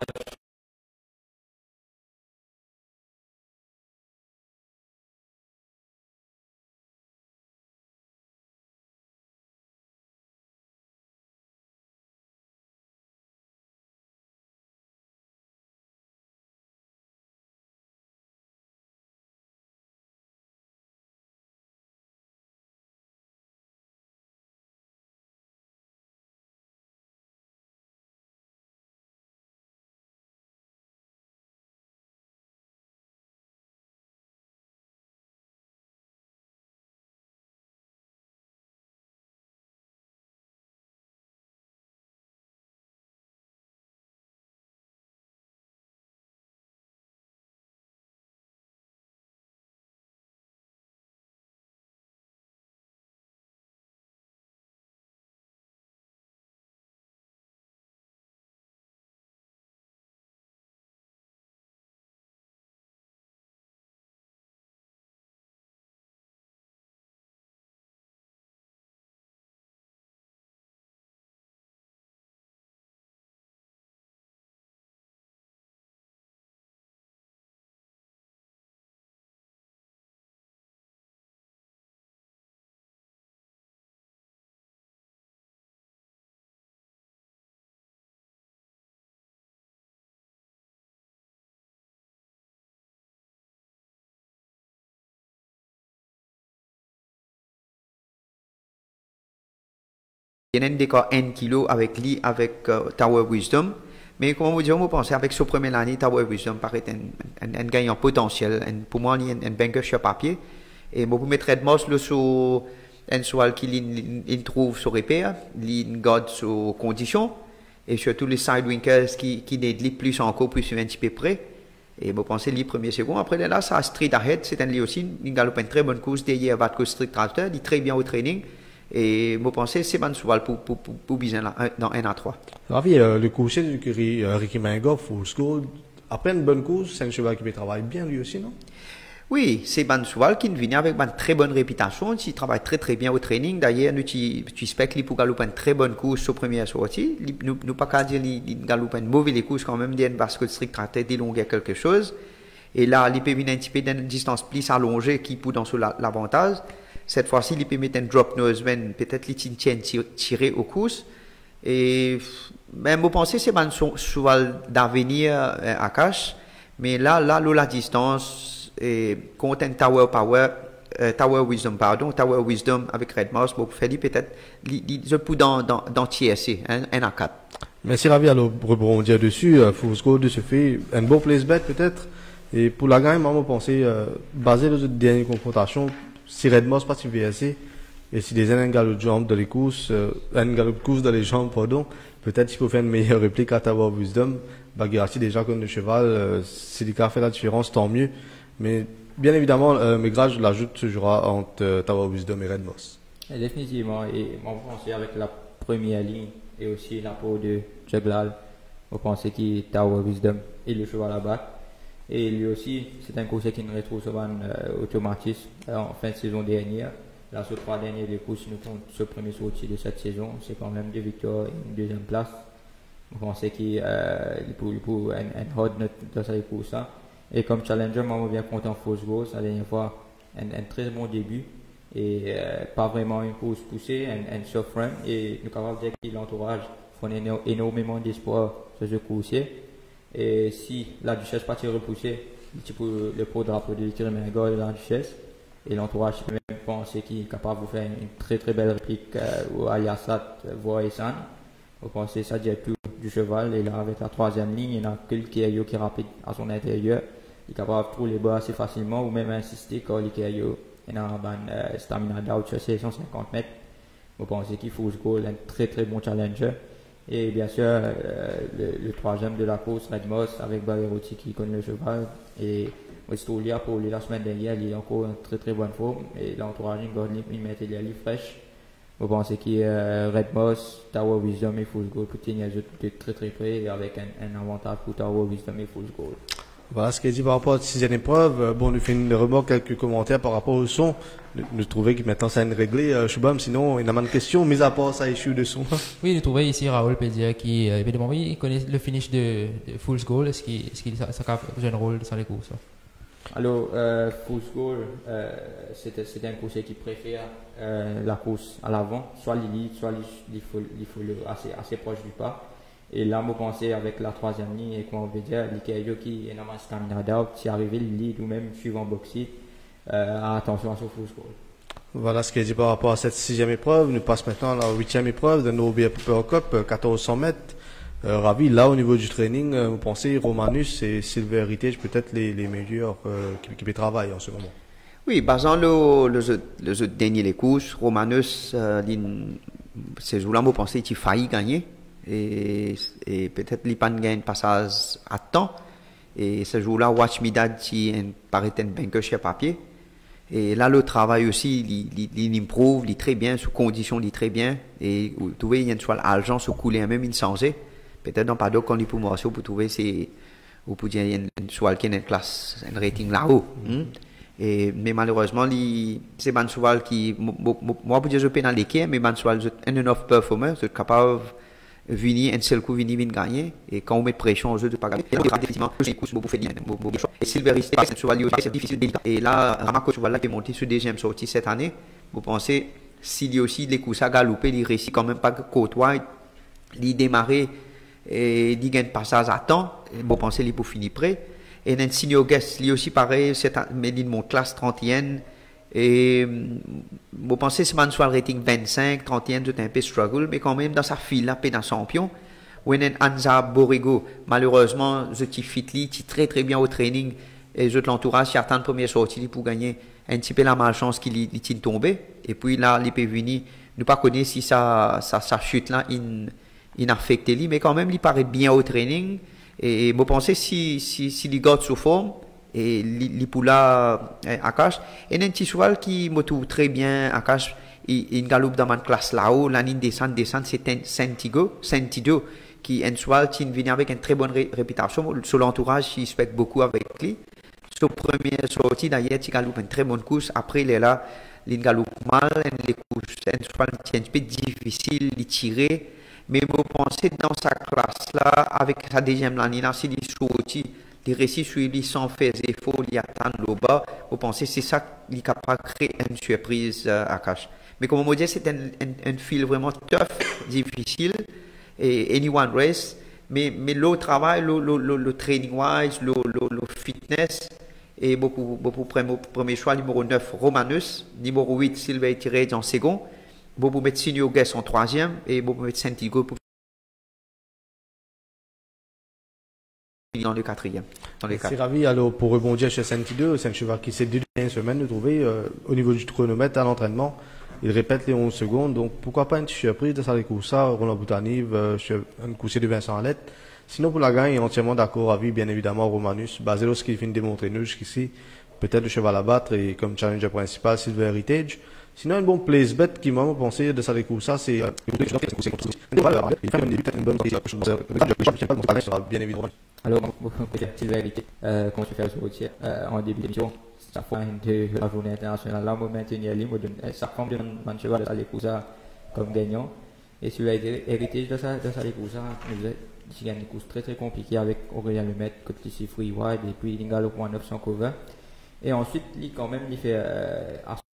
il y a un décor un kilo avec lui, avec uh, Tower Wisdom. Mais comment vous dire, vous pensez avec ce premier année, Tower Wisdom paraît un, un, un gagnant potentiel. Un, pour moi, il y a un, un banker sur papier. Et moi, vous mettrez de Moss sur un cheval qui il, il trouve sur repère, il garde sur condition, et surtout les sidewinkers qui, qui aident plus encore, plus un petit peu près. Et vous pensez, les premiers secondes, après là, ça street ahead, c'est un lit aussi, il galope une très bonne course, derrière votre course street tracteur, il est très bien au training. Et vous pensez, c'est bon cheval pour, pour, pour, pour bien dans un à trois. Ravi, euh, le coursier du curry, euh, Ricky Mangoff, Full School, après une bonne course, c'est un cheval qui travaille bien lui aussi, non? Oui, c'est un cheval qui vient avec une très bonne réputation, qui travaille très très bien au training. D'ailleurs, nous tu specles pour galoper une très bonne course sur première sortie. Nous ne pas qu'à dire qu'il galope une mauvaise course quand même, parce que le strict tracté d'élonguer quelque chose. Et là, il peut venir un petit peu d'une distance plus allongée qui peut dans l'avantage. Cette fois-ci, il peut mettre un drop nose, peut-être il tient tiré aux courses. Et même vous pensez, c'est un cheval d'avenir à cash. Mais là, là, la distance, et contre un Tower Power, euh, Tower Wisdom, pardon, Tower Wisdom avec Red Mouse, vous faites peut-être, je peux dans, dans, dans T S C, un, un A quatre. Merci Ravi, alors rebondir dessus, euh, Fusco de se fait un beau place bet peut-être. Et pour la gagne, moi, je pense, euh, basé sur cette dernière confrontation, si Red Mouse passe V S C, et si des un galop de jambes dans les courses, euh, un galop de course dans les jambes, pardon, peut-être qu'il faut faire une meilleure réplique à Tower Wisdom. Bagarati déjà comme le cheval, euh, si le cas fait la différence, tant mieux. Mais bien évidemment, euh, Megrage l'ajoute se jouera entre euh, Tower Wisdom et Red Moss. Et définitivement, et on pensait avec la première ligne et aussi la peau de Juglal, on pensait qu'il est Tower Wisdom et le cheval à battre. Et lui aussi, c'est un coursier qui nous retrouve souvent euh, automatisme euh, en fin de saison dernière. Là, sur trois derniers des courses, nous compte ce premier sorti de cette saison, c'est quand même deux victoires et une deuxième place. On pensait qu'il euh, peut, peut un, un hard dans sa course. Et comme challenger, moi, je suis bien content Force Ghost. La dernière fois, un, un très bon début. Et euh, pas vraiment une course poussée, un, un soft run. Et nous sommes capables de dire que l'entourage font énormément d'espoir sur ce coursier. Et si la Duchesse pas repoussée, le pro-drapeau de Tiremengo et la Duchesse. Et l'entourage peut même penser qu'il est capable de faire une très très belle réplique euh, à Yassat, voire Essan. Vous pensez ça dit tout du cheval. Et là, avec la troisième ligne, il y a que le Keio qui est rapide à son intérieur. Il est capable de trouver les bas assez facilement ou même insister quand le Keio est dans un stamina d'out sur cent cinquante mètres. Vous pensez qu'il faut se goal, un très très bon challenger. Et bien sûr, euh, le, le troisième de la course, Red Moss, avec Baverotti qui connaît le cheval. Et Westolia, pour lui, la semaine dernière, il est encore en très très bonne forme. Et l'entourage, il met les livres fraîches. Vous pensez qu'il y a Red Moss, Tower Wisdom et Full Gold pour tenir de très très près avec un, un avantage pour Tower Wisdom et Full Gold. Voilà ce qu'il dit par rapport à la sixième épreuve. Bon, nous fait une remarque, quelques commentaires par rapport au son. Nous trouvons que maintenant ça a une réglée, euh, Shubham, sinon il y a pas de questions, mis à part ça issue de son. Oui, nous trouvons ici Raoul Pédia qui, euh, évidemment, oui, il connaît le finish de, de Fool's Goal. Est-ce qu'il est qu'il, ça, ça a un rôle dans les courses? Alors, euh, Fool's Goal, euh, c'est, c'est un coursier qui préfère euh, la course à l'avant, soit l'élite, soit il faut, il faut le assez, assez proche du pas. Et là, je pensais avec la troisième ligne, et comment on veut dire, l'Ikayo qui est normalement stamina d'out, si arrivé le lead ou même suivant boxy, euh, attention à ce Fool's Goal. Voilà ce qu'il dit par rapport à cette sixième épreuve. Nous passons maintenant à la huitième épreuve de nos Power Cup, quatorze cents mètres. Euh, Ravi, là au niveau du training, euh, vous pensez Romanus et Silver Heritage peut-être les, les meilleurs euh, qui, qui travaillent en ce moment? Oui, basant le, le, le, le dernier les courses, Romanus, euh, ces jours-là, vous pensez qu'il faillit gagner. Et, et peut-être il pas gagné un passage à temps. Et ce jour-là, Watch Midad qui paraît un banqueur chez papier. Et là, le travail aussi, il, il, il improve, il est très bien, sous conditions, il est très bien. Et vous trouvez, il y a une soit l'argent se couler, même il changé. Peut-être dans pas d'autres quand il peut marcher, vous trouvez, c'est, vous pouvez dire, il y a une soit qui a une classe, un rating là-haut. Mm-hmm. Et, mais malheureusement, c'est un cheval qui, moi, je peux dire, je peux dans l'équipe, mais un cheval, un enough performer, c'est capable de venir, un seul coup, venir, venir gagner. Et quand on met de pression aux jeux de pas gagner, effectivement, les coups, vous faites bien. Et Silver Heritage, c'est un cheval aussi, c'est difficile, délicat. Et là, Ramako, cheval là, qui est monté sur deuxième sortie cette année, vous pensez, s'il y a aussi les coups à galoper, il réussit quand même pas côtoyer, il démarrer, et il gagne passage à temps, vous pensez, il peut finir prêt. Et Nancy Guest, lui aussi pareil, c'est mais il monte classe trente et un. Et vous pensez, c'est un rating vingt-cinq, trente et un, c'est un peu struggle, mais quand même dans sa file, là, dans champion. Ou un Anza Borrego, malheureusement, je suis fit, il est très très bien au training, et je l'entourage, certaines premières sorties pour gagner un petit peu la malchance qu'il est tombé. Et puis là, il peut venir, nous pas connaître si ça, ça, ça chute là, il, il affecte lui, mais quand même, il paraît bien au training. Et, et je pense si, si, si il garde sous forme, et il pour là, à cache, et un petit cheval qui me trouve très bien à cache, il, il galope dans ma classe là-haut, la ligne descend, descend, c'est Sentigo, Sentido, qui est un cheval qui vient avec une très bonne ré, réputation. Sur l'entourage, il se fait beaucoup avec lui. Sur première sortie, d'ailleurs, il galope une très bonne course. Après, il est là, il galope mal, les courses, un cheval qui est un peu difficile de tirer. Mais vous pensez dans sa classe-là, avec sa deuxième ligne, s'il est sorti, il réussit sur lui sans faire effort, il attend le bas. Vous pensez c'est ça qui est capable de créer une surprise euh, à cache. Mais comme on me dit, c'est un, un, un fil vraiment tough, difficile, et anyone race. Mais, mais le travail, le, le, le, le training wise, le, le, le fitness, et beaucoup, beaucoup premier, premier choix, numéro neuf, Romanus, numéro huit, Silver Tiré en second, beaucoup mettre Signo Guess en troisième, et beaucoup mettre Sentigo pour dans le quatrième. C'est ravi, alors pour rebondir chez Sentido, c'est un cheval qui s'est depuis une semaine de trouver euh, au niveau du chronomètre à l'entraînement. Il répète les onze secondes, donc pourquoi pas une petite surprise de ça ça, Roland Boutanive, euh, un coursier de Vincent Alette. Sinon pour la gagne, entièrement d'accord, ravi, bien évidemment, Romanus, basé sur ce qu'il vient de démontrer nous jusqu'ici, peut-être le cheval à battre et comme challenger principal, Silver Heritage. Sinon, un bon place bet qui m'a pensé de ça ça, c'est bien évidemment. Alors, peut-être Silver Heritage, euh, comment tu fais sur routier euh, en début d'émission, ça fait de la journée internationale, là, on maintenir libre, ça forme de mon cheval de ça ça comme gagnant. Et Silver Heritage de ça, de ça ça, il y a une course très très compliquée avec Aurélien Lemaitre, côté ici free wide, et puis il galope point neuf cents cover. Et ensuite, il quand même, il fait euh,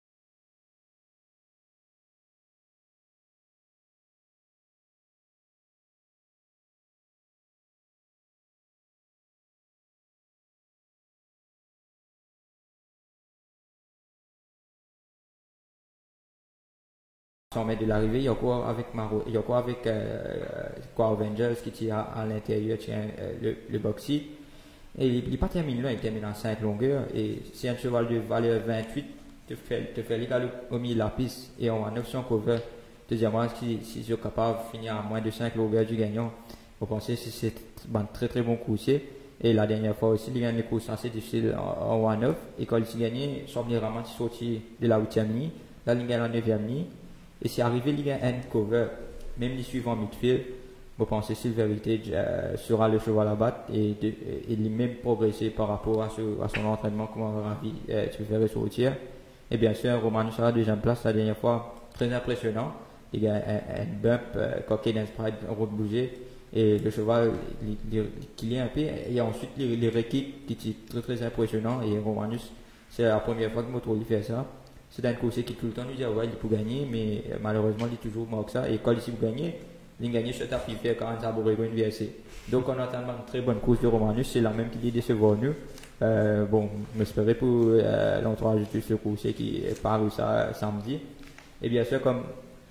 cent mètres de l'arrivée, il y a quoi avec Maro, il y a quoi avec euh, quoi Avengers qui tire à, à l'intérieur, tient euh, le, le boxy. Et il n'est pas terminé là, il termine en cinq longueurs. Et si un cheval de valeur vingt-huit te fait, te fait l'égal au milieu de la piste et on a neuf cents cover, deuxièmement, si, si je suis capable de finir à moins de cinq longueurs du gagnant, vous pensez que c'est un très très bon coursier. Et la dernière fois aussi, il gagne les courses assez difficiles en un neuf. Et quand il s'est gagné, son premier vraiment sorti de la huitième ligne, là il gagne en neuvième ligne. Et si arrivé, il gagne un cover, même les suivants midfield. Vous pensez que Silver Heritage euh, sera le cheval à battre et, de, et lui-même progresser par rapport à, ce, à son entraînement, comme on a envie euh, de faire sur routière. Et bien sûr, Roman sera à la deuxième place la dernière fois, très impressionnant. Il y a un, un bump, euh, coquet d'un sprite, route bougée. Et le cheval, qu'il est un peu, et ensuite les, les réquipes qui sont très très impressionnants. Et Romanus, c'est la première fois que Moto lui fait ça. C'est un coursier qui tout le temps nous dit, ouais, il peut gagner, mais malheureusement, il est toujours moins que ça. Et quand il peut gagner, il gagne sur tapis, il fait quarante sabots et une V S C. Donc, on attend une très bonne course de Romanus, c'est la même qui est décevoir nous. Euh, bon, j'espérais pour euh, l'entourage de ce coursier qui est paru ça samedi. Et bien sûr, comme,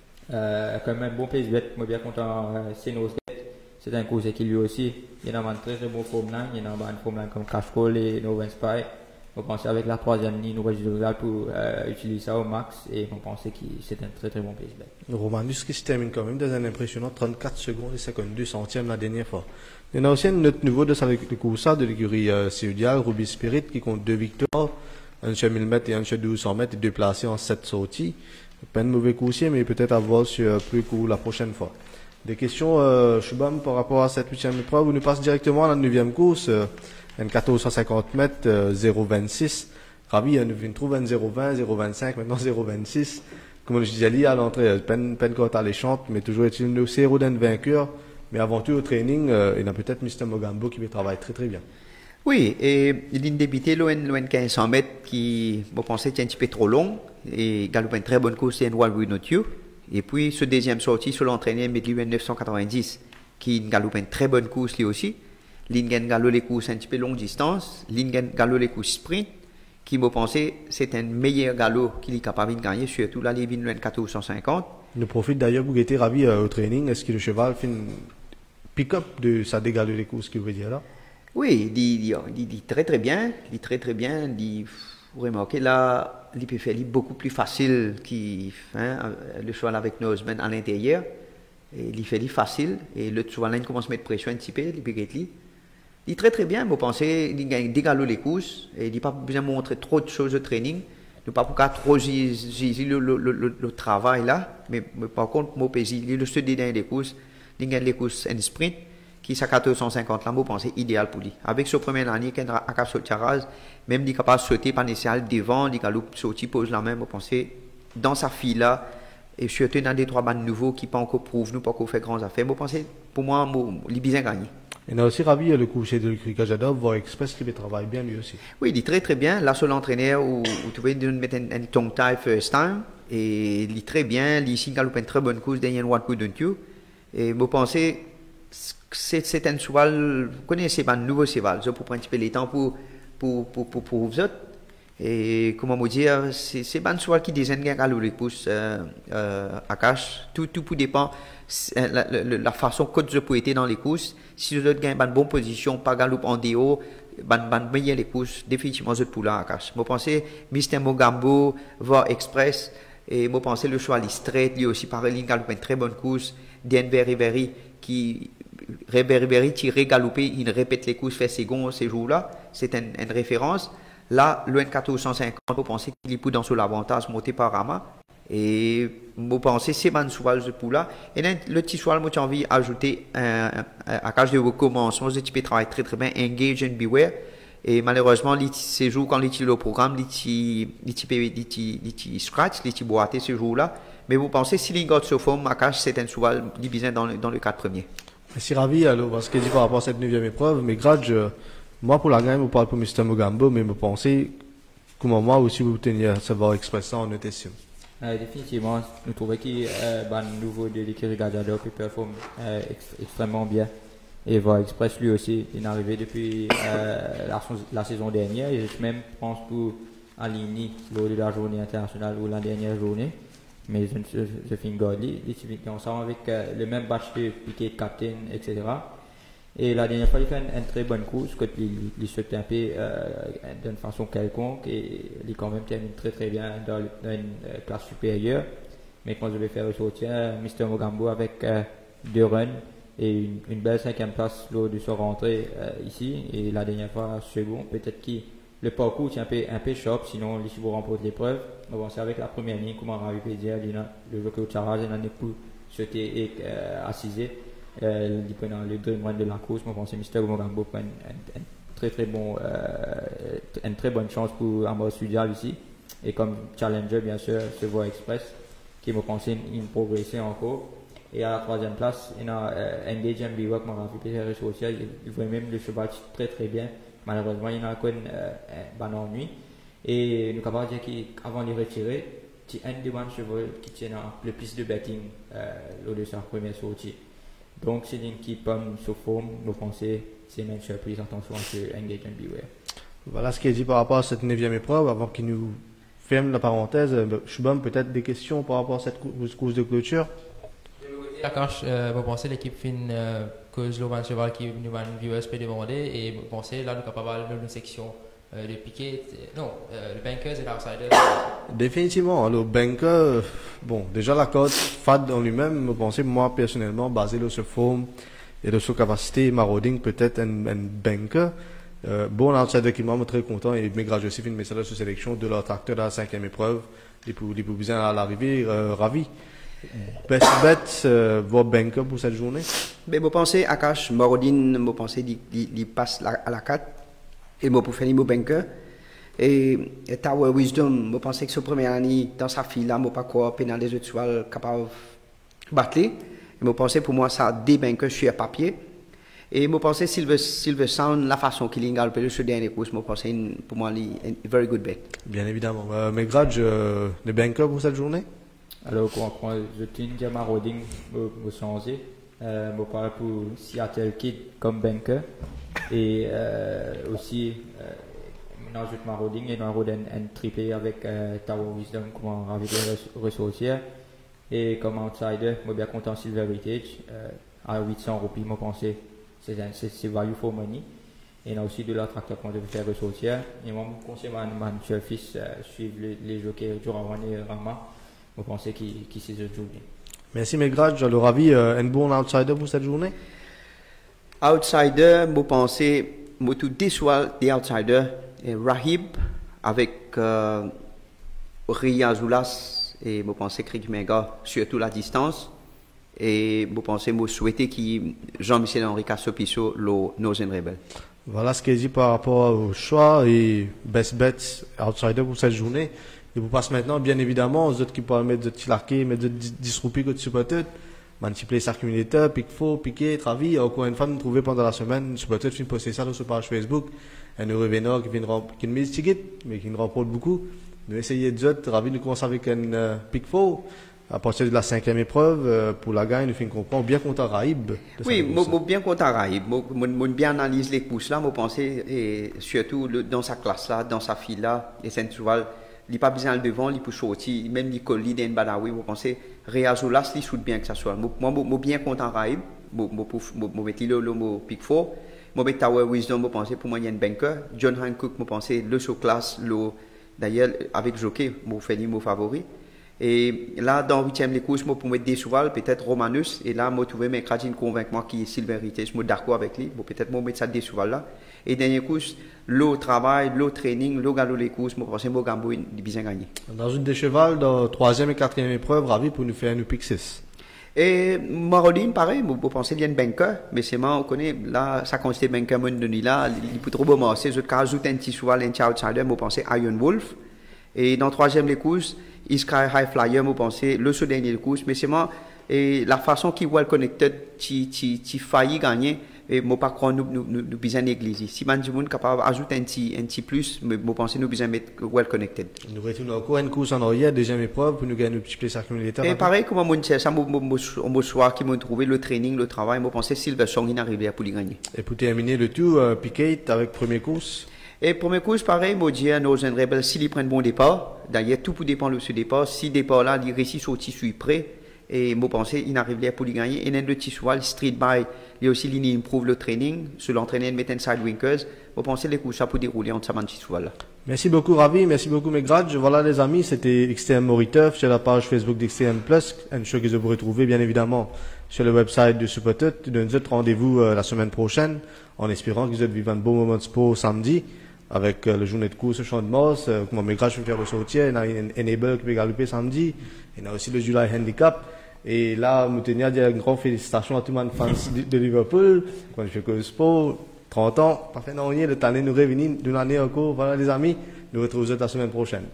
euh, comme un bon place bet, moi bien content, euh, c'est nos c'est un coursier qui lui aussi, il y en a une très très bonne forme là, il y en a une forme là comme Cash Call et Noven Spy. On pensait avec la troisième ligne, nous résultats pour euh, utiliser ça au max et on pensait que c'est un très très bon place bet. Romanus qui se termine quand même dans un impressionnant trente-quatre secondes et cinquante-deux centièmes la dernière fois. Il y en a aussi un autre niveau de le course de l'écurie euh, Céudial, Ruby Spirit, qui compte deux victoires, un chez mille mètres et un chez douze cents mètres et deux placés en sept sorties. Pas un mauvais coursier, mais peut-être à voir sur plus court la prochaine fois. Des questions, euh, Shubham, par rapport à cette huitième épreuve, vous nous passez directement à la neuvième course. Euh, un quatorze cent cinquante mètres, euh, zéro vingt-six. Ravi, on nous trouve un zéro vingt, zéro vingt-cinq, maintenant zéro vingt-six. Comme je disais à l'entrée, peine, peine quand alléchante, mais toujours est-il une zéro d'un vainqueur. Mais avant tout, au training, euh, il y a peut-être mister Mogambo qui travaille très très bien. Oui, et il a débuté l'O N quinze cents mètres qui, vous pensez, était un petit peu trop long. Et galope une très bonne course, c'est un Wild We Not You. Et puis, ce deuxième sortie sur l'entraîneur, Medley neuf cent quatre-vingt-dix, qui galope une très bonne course lui aussi. Lingen galo les courses un petit peu longue distance, Lingen galo les courses sprint, qui me pensait c'est un meilleur galop qu'il est capable de gagner, surtout là les vignes quatorze cent cinquante. Il profite d'ailleurs pour être ravi euh, au training. Est-ce que le cheval fait une pick-up de sa dégalo les courses, qu'il veut dire là? Oui, il dit, il, dit, il dit très très bien, il dit très très bien, il dit vraiment ok là il peut faire beaucoup plus facile qui hein, le cheval avec nos semaines à l'intérieur et il fait facile et le cheval il commence à mettre pression un petit peu il peut être il est très très bien vous pensez il gagne des galops les courses et il n'a pas besoin de montrer trop de choses de training ne pas pour trop giser le, le, le, le travail là mais, mais par contre moi il le studio des courses il gagne les courses en sprint qui est à quatre cent cinquante là, je pense c'est idéal pour lui. Avec ce premier année, quand il a sauté à rase, même il est capable de sauter par l'initial devant, il a sauté, pose la main, je pense dans sa fille là, et surtout dans des trois bandes nouveaux qui pas encore prouvent, nous pas encore fait grandes affaires, je pense pour moi, il est bien gagné. Et on a aussi ravi le coucher de Cajadov, voir Express qui travaille bien lui aussi. Oui, il est très très bien. Là, sur l'entraîneur, où, où tu peux mettre un, un tongue tie first time, et il est très bien, il ici, il a une très bonne course, derrière one coup d'un tuyau, et je pense c'est un cheval, vous connaissez pas un nouveau cheval, je pour prendre un petit peu les temps pour, pour, pour, pour, pour vous autres. Et comment vous dire, c'est un cheval qui désigne un galop de pouce euh, euh, à cache. Tout, tout pour dépend la, la, la façon que je peux être dans les courses. Si vous avez une bonne position, pas galop en déo, ban ban meilleur les courses, définitivement je pour là à cache. Moi pensez Mister Mogambo, va Express, et moi pensez le cheval straight, lui aussi pareil, il galop une très bonne course. Denver Riveri qui Ribéry tiré galopé, il répète les courses fait second ces jours-là, c'est une, une référence. Là, le N quatorze cent cinquante, vous pensez qu'il est dans l'avantage monté par Rama. Et vous pensez c'est un cheval de pour là. Et là, le petit cheval, moi j'ai envie d'ajouter un, un, à cause de vos commencements, ce type de travail très très bien, engage and beware. Et malheureusement, les ces jours quand il est au programme, les petits scratch, les petits boités ces jours-là. Mais vous pensez si les gars se forment, à cause c'est un cheval divisé dans le, dans le quatre premiers. Merci ravi alors parce que dit par rapport à cette neuvième épreuve, mais grâce moi pour la gagne, vous parlez pour Mister Mogambo, mais vous pensez comment moi aussi vous tenir savoir expresser en notation. Euh, définitivement, nous trouvons que euh, bah, le nouveau de l'équipe Gadiado performe euh, ext extrêmement bien. Et va Express lui aussi, il est arrivé depuis euh, la, la saison dernière et je même pense pour aligner lors de la journée internationale ou la dernière journée. Mais je, je, je finis Godly, il est ensemble avec euh, le même batch de piquet de captain, et cetera. Et la dernière fois, il fait une, une très bonne course, quand il, il se tape euh, d'une façon quelconque et il quand même termine très très bien dans, dans une euh, classe supérieure. Mais quand je vais faire ressortir Mister Mogambo avec euh, deux runs et une, une belle cinquième place lors de sa rentrée euh, ici, et la dernière fois second, peut-être que le parcours est un peu, un peu short, sinon ici vous remportez l'épreuve. On va commencer avec la première ligne, comme on avait pu dire, le jockey au Charage, il n'en est plus sauté et euh, assisé. Euh, il prend le deux mois de la course, moi je pense que Mister Mogambo prend une, une, une très très bon, euh, une très bonne chance pour Amor Studial ici. Et comme challenger, bien sûr, se voit Express, qui me pense une progresser encore. Et à la troisième place, il y a euh, Engage and Bewak, moi je vais ressortir, il voit même le cheval très très bien. Malheureusement, il y a encore une euh, bonne ennui. Et nous avons dire qu'avant de les retirer, il y a un des bons chevaux qui tient le plus de betting euh, lors de sa première sortie. Donc, c'est une qui pomme sous forme, nous pensons, c'est une surprise, attention à ce Engage and Beware. Voilà ce qui est dit par rapport à cette neuvième épreuve. Avant qu'il nous ferme la parenthèse, Shubham, peut-être des questions par rapport à cette course de clôture. Quand euh, vous pensez l'équipe fin euh, cause le van cheval qui nous van viewers peut demander et vous pensez là nous capable de une section euh, de piquet non euh, le bankers et l'outsider. Définitivement le banker bon déjà la cote fad en lui-même vous pensez moi personnellement basé sur ce forme et de sa capacité marauding peut-être un, un banker euh, bon outsider qui m'a très content et mes grâce aussi fait une message sur sélection de leur tracteur à la cinquième épreuve les plus les plus bien à l'arrivée euh, ravi. Best bet, euh, votre banker pour cette journée? Ben, je pense à Akash, Morodine, je pense qu'il passe à la quatre et je pour faire le banker. Et, et Tower Wisdom, je pense que ce premier année, dans sa fille là, je ne pas quoi, pendant les autres soirs, capable de battre. Et je pense pour moi, ça a des bankers sur papier. Et je pense que Silver, Silver Sound, la façon qu'il a galopé sur dernier course, je pense que pour moi, c'est une very good bet. Bien évidemment. Euh, mais grâce, euh, le banker pour cette journée? Alors, quand je tiens ma Roding, je changer. Je parle pour Seattle Kid comme banker. Et euh, aussi, euh, maintenant, je ma Roding et dans Rodin un triplé avec euh, Tower Wisdom, comment ravi de ressortir. Et comme outsider, je suis bien content Silver Heritage. Euh, à huit cents roupies, je pense que c'est value for money. Et il y a aussi de l'autre acteur qu'on devait faire ressortir. Et moi, je conseille à mon seul fils euh, suivre les, les jockeys du Rawan et Rama. Je pense qu'il qu s'est joué bien. Merci Megraj. Alors, Ravi, euh, un bon outsider pour cette journée? Outsider, je pense, je tout déçois des outsiders. Et Rahib avec euh, Riazoulas et je pense que Krieg Mega, surtout la distance. Et je pense que je souhaitais que Jean-Michel Henri Cassopiso, le Nozen Rebel. Voilà ce qu'il dit par rapport au choix et best bets outsider pour cette journée. Et vous passe maintenant, bien évidemment, aux autres qui peuvent mettre des petits larqués, mettre des disrupés que tu peux peut-être. Multiplier sa communauté, Piquefo, Piqué, Travi. Encore une fois, nous trouver pendant la semaine, je peux peut-être fin poster ça sur notre page Facebook. Un heureux vénor qui vient qui ne met ticket, mais qui nous rapporte beaucoup. Nous essayons de dire, Travi, nous commençons avec un euh, Piquefo. À partir de la cinquième épreuve, euh, pour la gagne, nous finissons comprendre bien contre Raïb. Oui, moi bien contre Raïb. Moi bien analyse les courses là, moi pensais, et surtout le, dans sa classe là, dans sa file là, et c'est souvent, il n'a pas besoin de devant, il peut sortir, même il colle, il est badawi, moi pensais, Réazolas, il shoot bien que ça soit. Moi, moi bien contre Raïb, moi, moi, moi, moi, metti le, le, mot pick four, moi, metti Tower Wisdom, moi pensais, pour moi, il y a un banker, John Hancock, moi pensais, le show classe, le, d'ailleurs, avec jockey, moi, fait mon favori. Et là, dans huitième les courses, moi, pour mettre des chevals, peut-être Romanus, et là, moi, trouvé mes Kradjin convainc moi qui est Silverité, je suis d'accord avec lui, bon, peut-être moi, mettre ça des chevals là. Et dernière course, le travail, le training, le galop les courses, moi, pense que moi, Gambo, il bien gagné. Dans une des chevals, dans troisième et quatrième épreuve, Ravi pour nous faire un pick six. Et Maroline, pareil, vous pensez qu'il y a un banker, mais c'est moi, on connaît, là, ça consiste banker, mon de là, il peut trop bon, c'est, je ajoute un petit cheval, un petit outsider, moi, pensez Iron Wolf. Et dans troisième les courses, Sky High Flyer, moi pensais le ce dernier course, mais c'est moi et la façon qui well connected, qui qui qui failli gagner, et moi pas croire nous nous nous besoin négliger. Si man du monde capable ajouter un petit un petit plus, mais moi pensais nous besoin mettre well connected. Nous retournons encore une course en arrière, deuxième épreuve pour nous gagner un petit peu ça accumulateur. Et pareil comme mon ça moi moi soir qui m'ont trouvé le training, le travail, moi pensais Silver Song il arrivait à pour gagner. Et pour terminer le tout, euh, Piquet avec première course. Et pour mes courses, pareil, moi, je dis à nos rebelles, s'ils prennent bon départ, d'ailleurs, tout peut dépendre de ce départ. Si le départ là, il réussit au tissu prêt, et moi, pensais, il n'arrive pas pour les gagner. Et dans le tissu, le street by, il y a aussi, il improve le training, sur l'entraîner, il met un side winkers. Moi, pensais, les courses, ça peut dérouler entre ça, man, tissu là. Merci beaucoup, Ravi. Merci beaucoup, Megraj. Voilà, les amis, c'était X T M Moriteuf sur la page Facebook d'X T M Plus. Une chose que vous pourrez trouver, bien évidemment, sur le website de Supertot. Nous donne rendez-vous euh, la semaine prochaine, en espérant que vous allez vivre un beau moment de sport samedi. Avec euh, le journée de course au Champ de Mars, euh, comment mes grâces je vais faire ressortir, il y a un Enable qui va galoper samedi, il y a aussi le July Handicap, et là, je tenais à dire une grande félicitation à tout le monde fans de, de Liverpool, quand je fais que le sport, trente ans, parfait, non, le temps nous revenir d'une année encore, voilà les amis, nous retrouvons la semaine prochaine.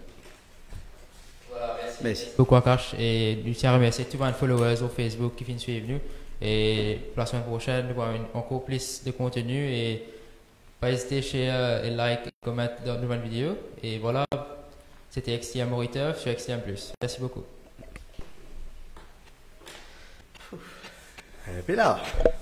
Voilà, merci. Merci. Beaucoup Akash, et nous tiens à remercier tous les followers sur Facebook qui viennent suivre nous, et pour la semaine prochaine, nous avons encore plus de contenu, et pas hésiter à share et like et commenter dans de nouvelles vidéos. Et voilà, c'était X T M Moriteuf sur X T M plus. Merci beaucoup. Et puis là.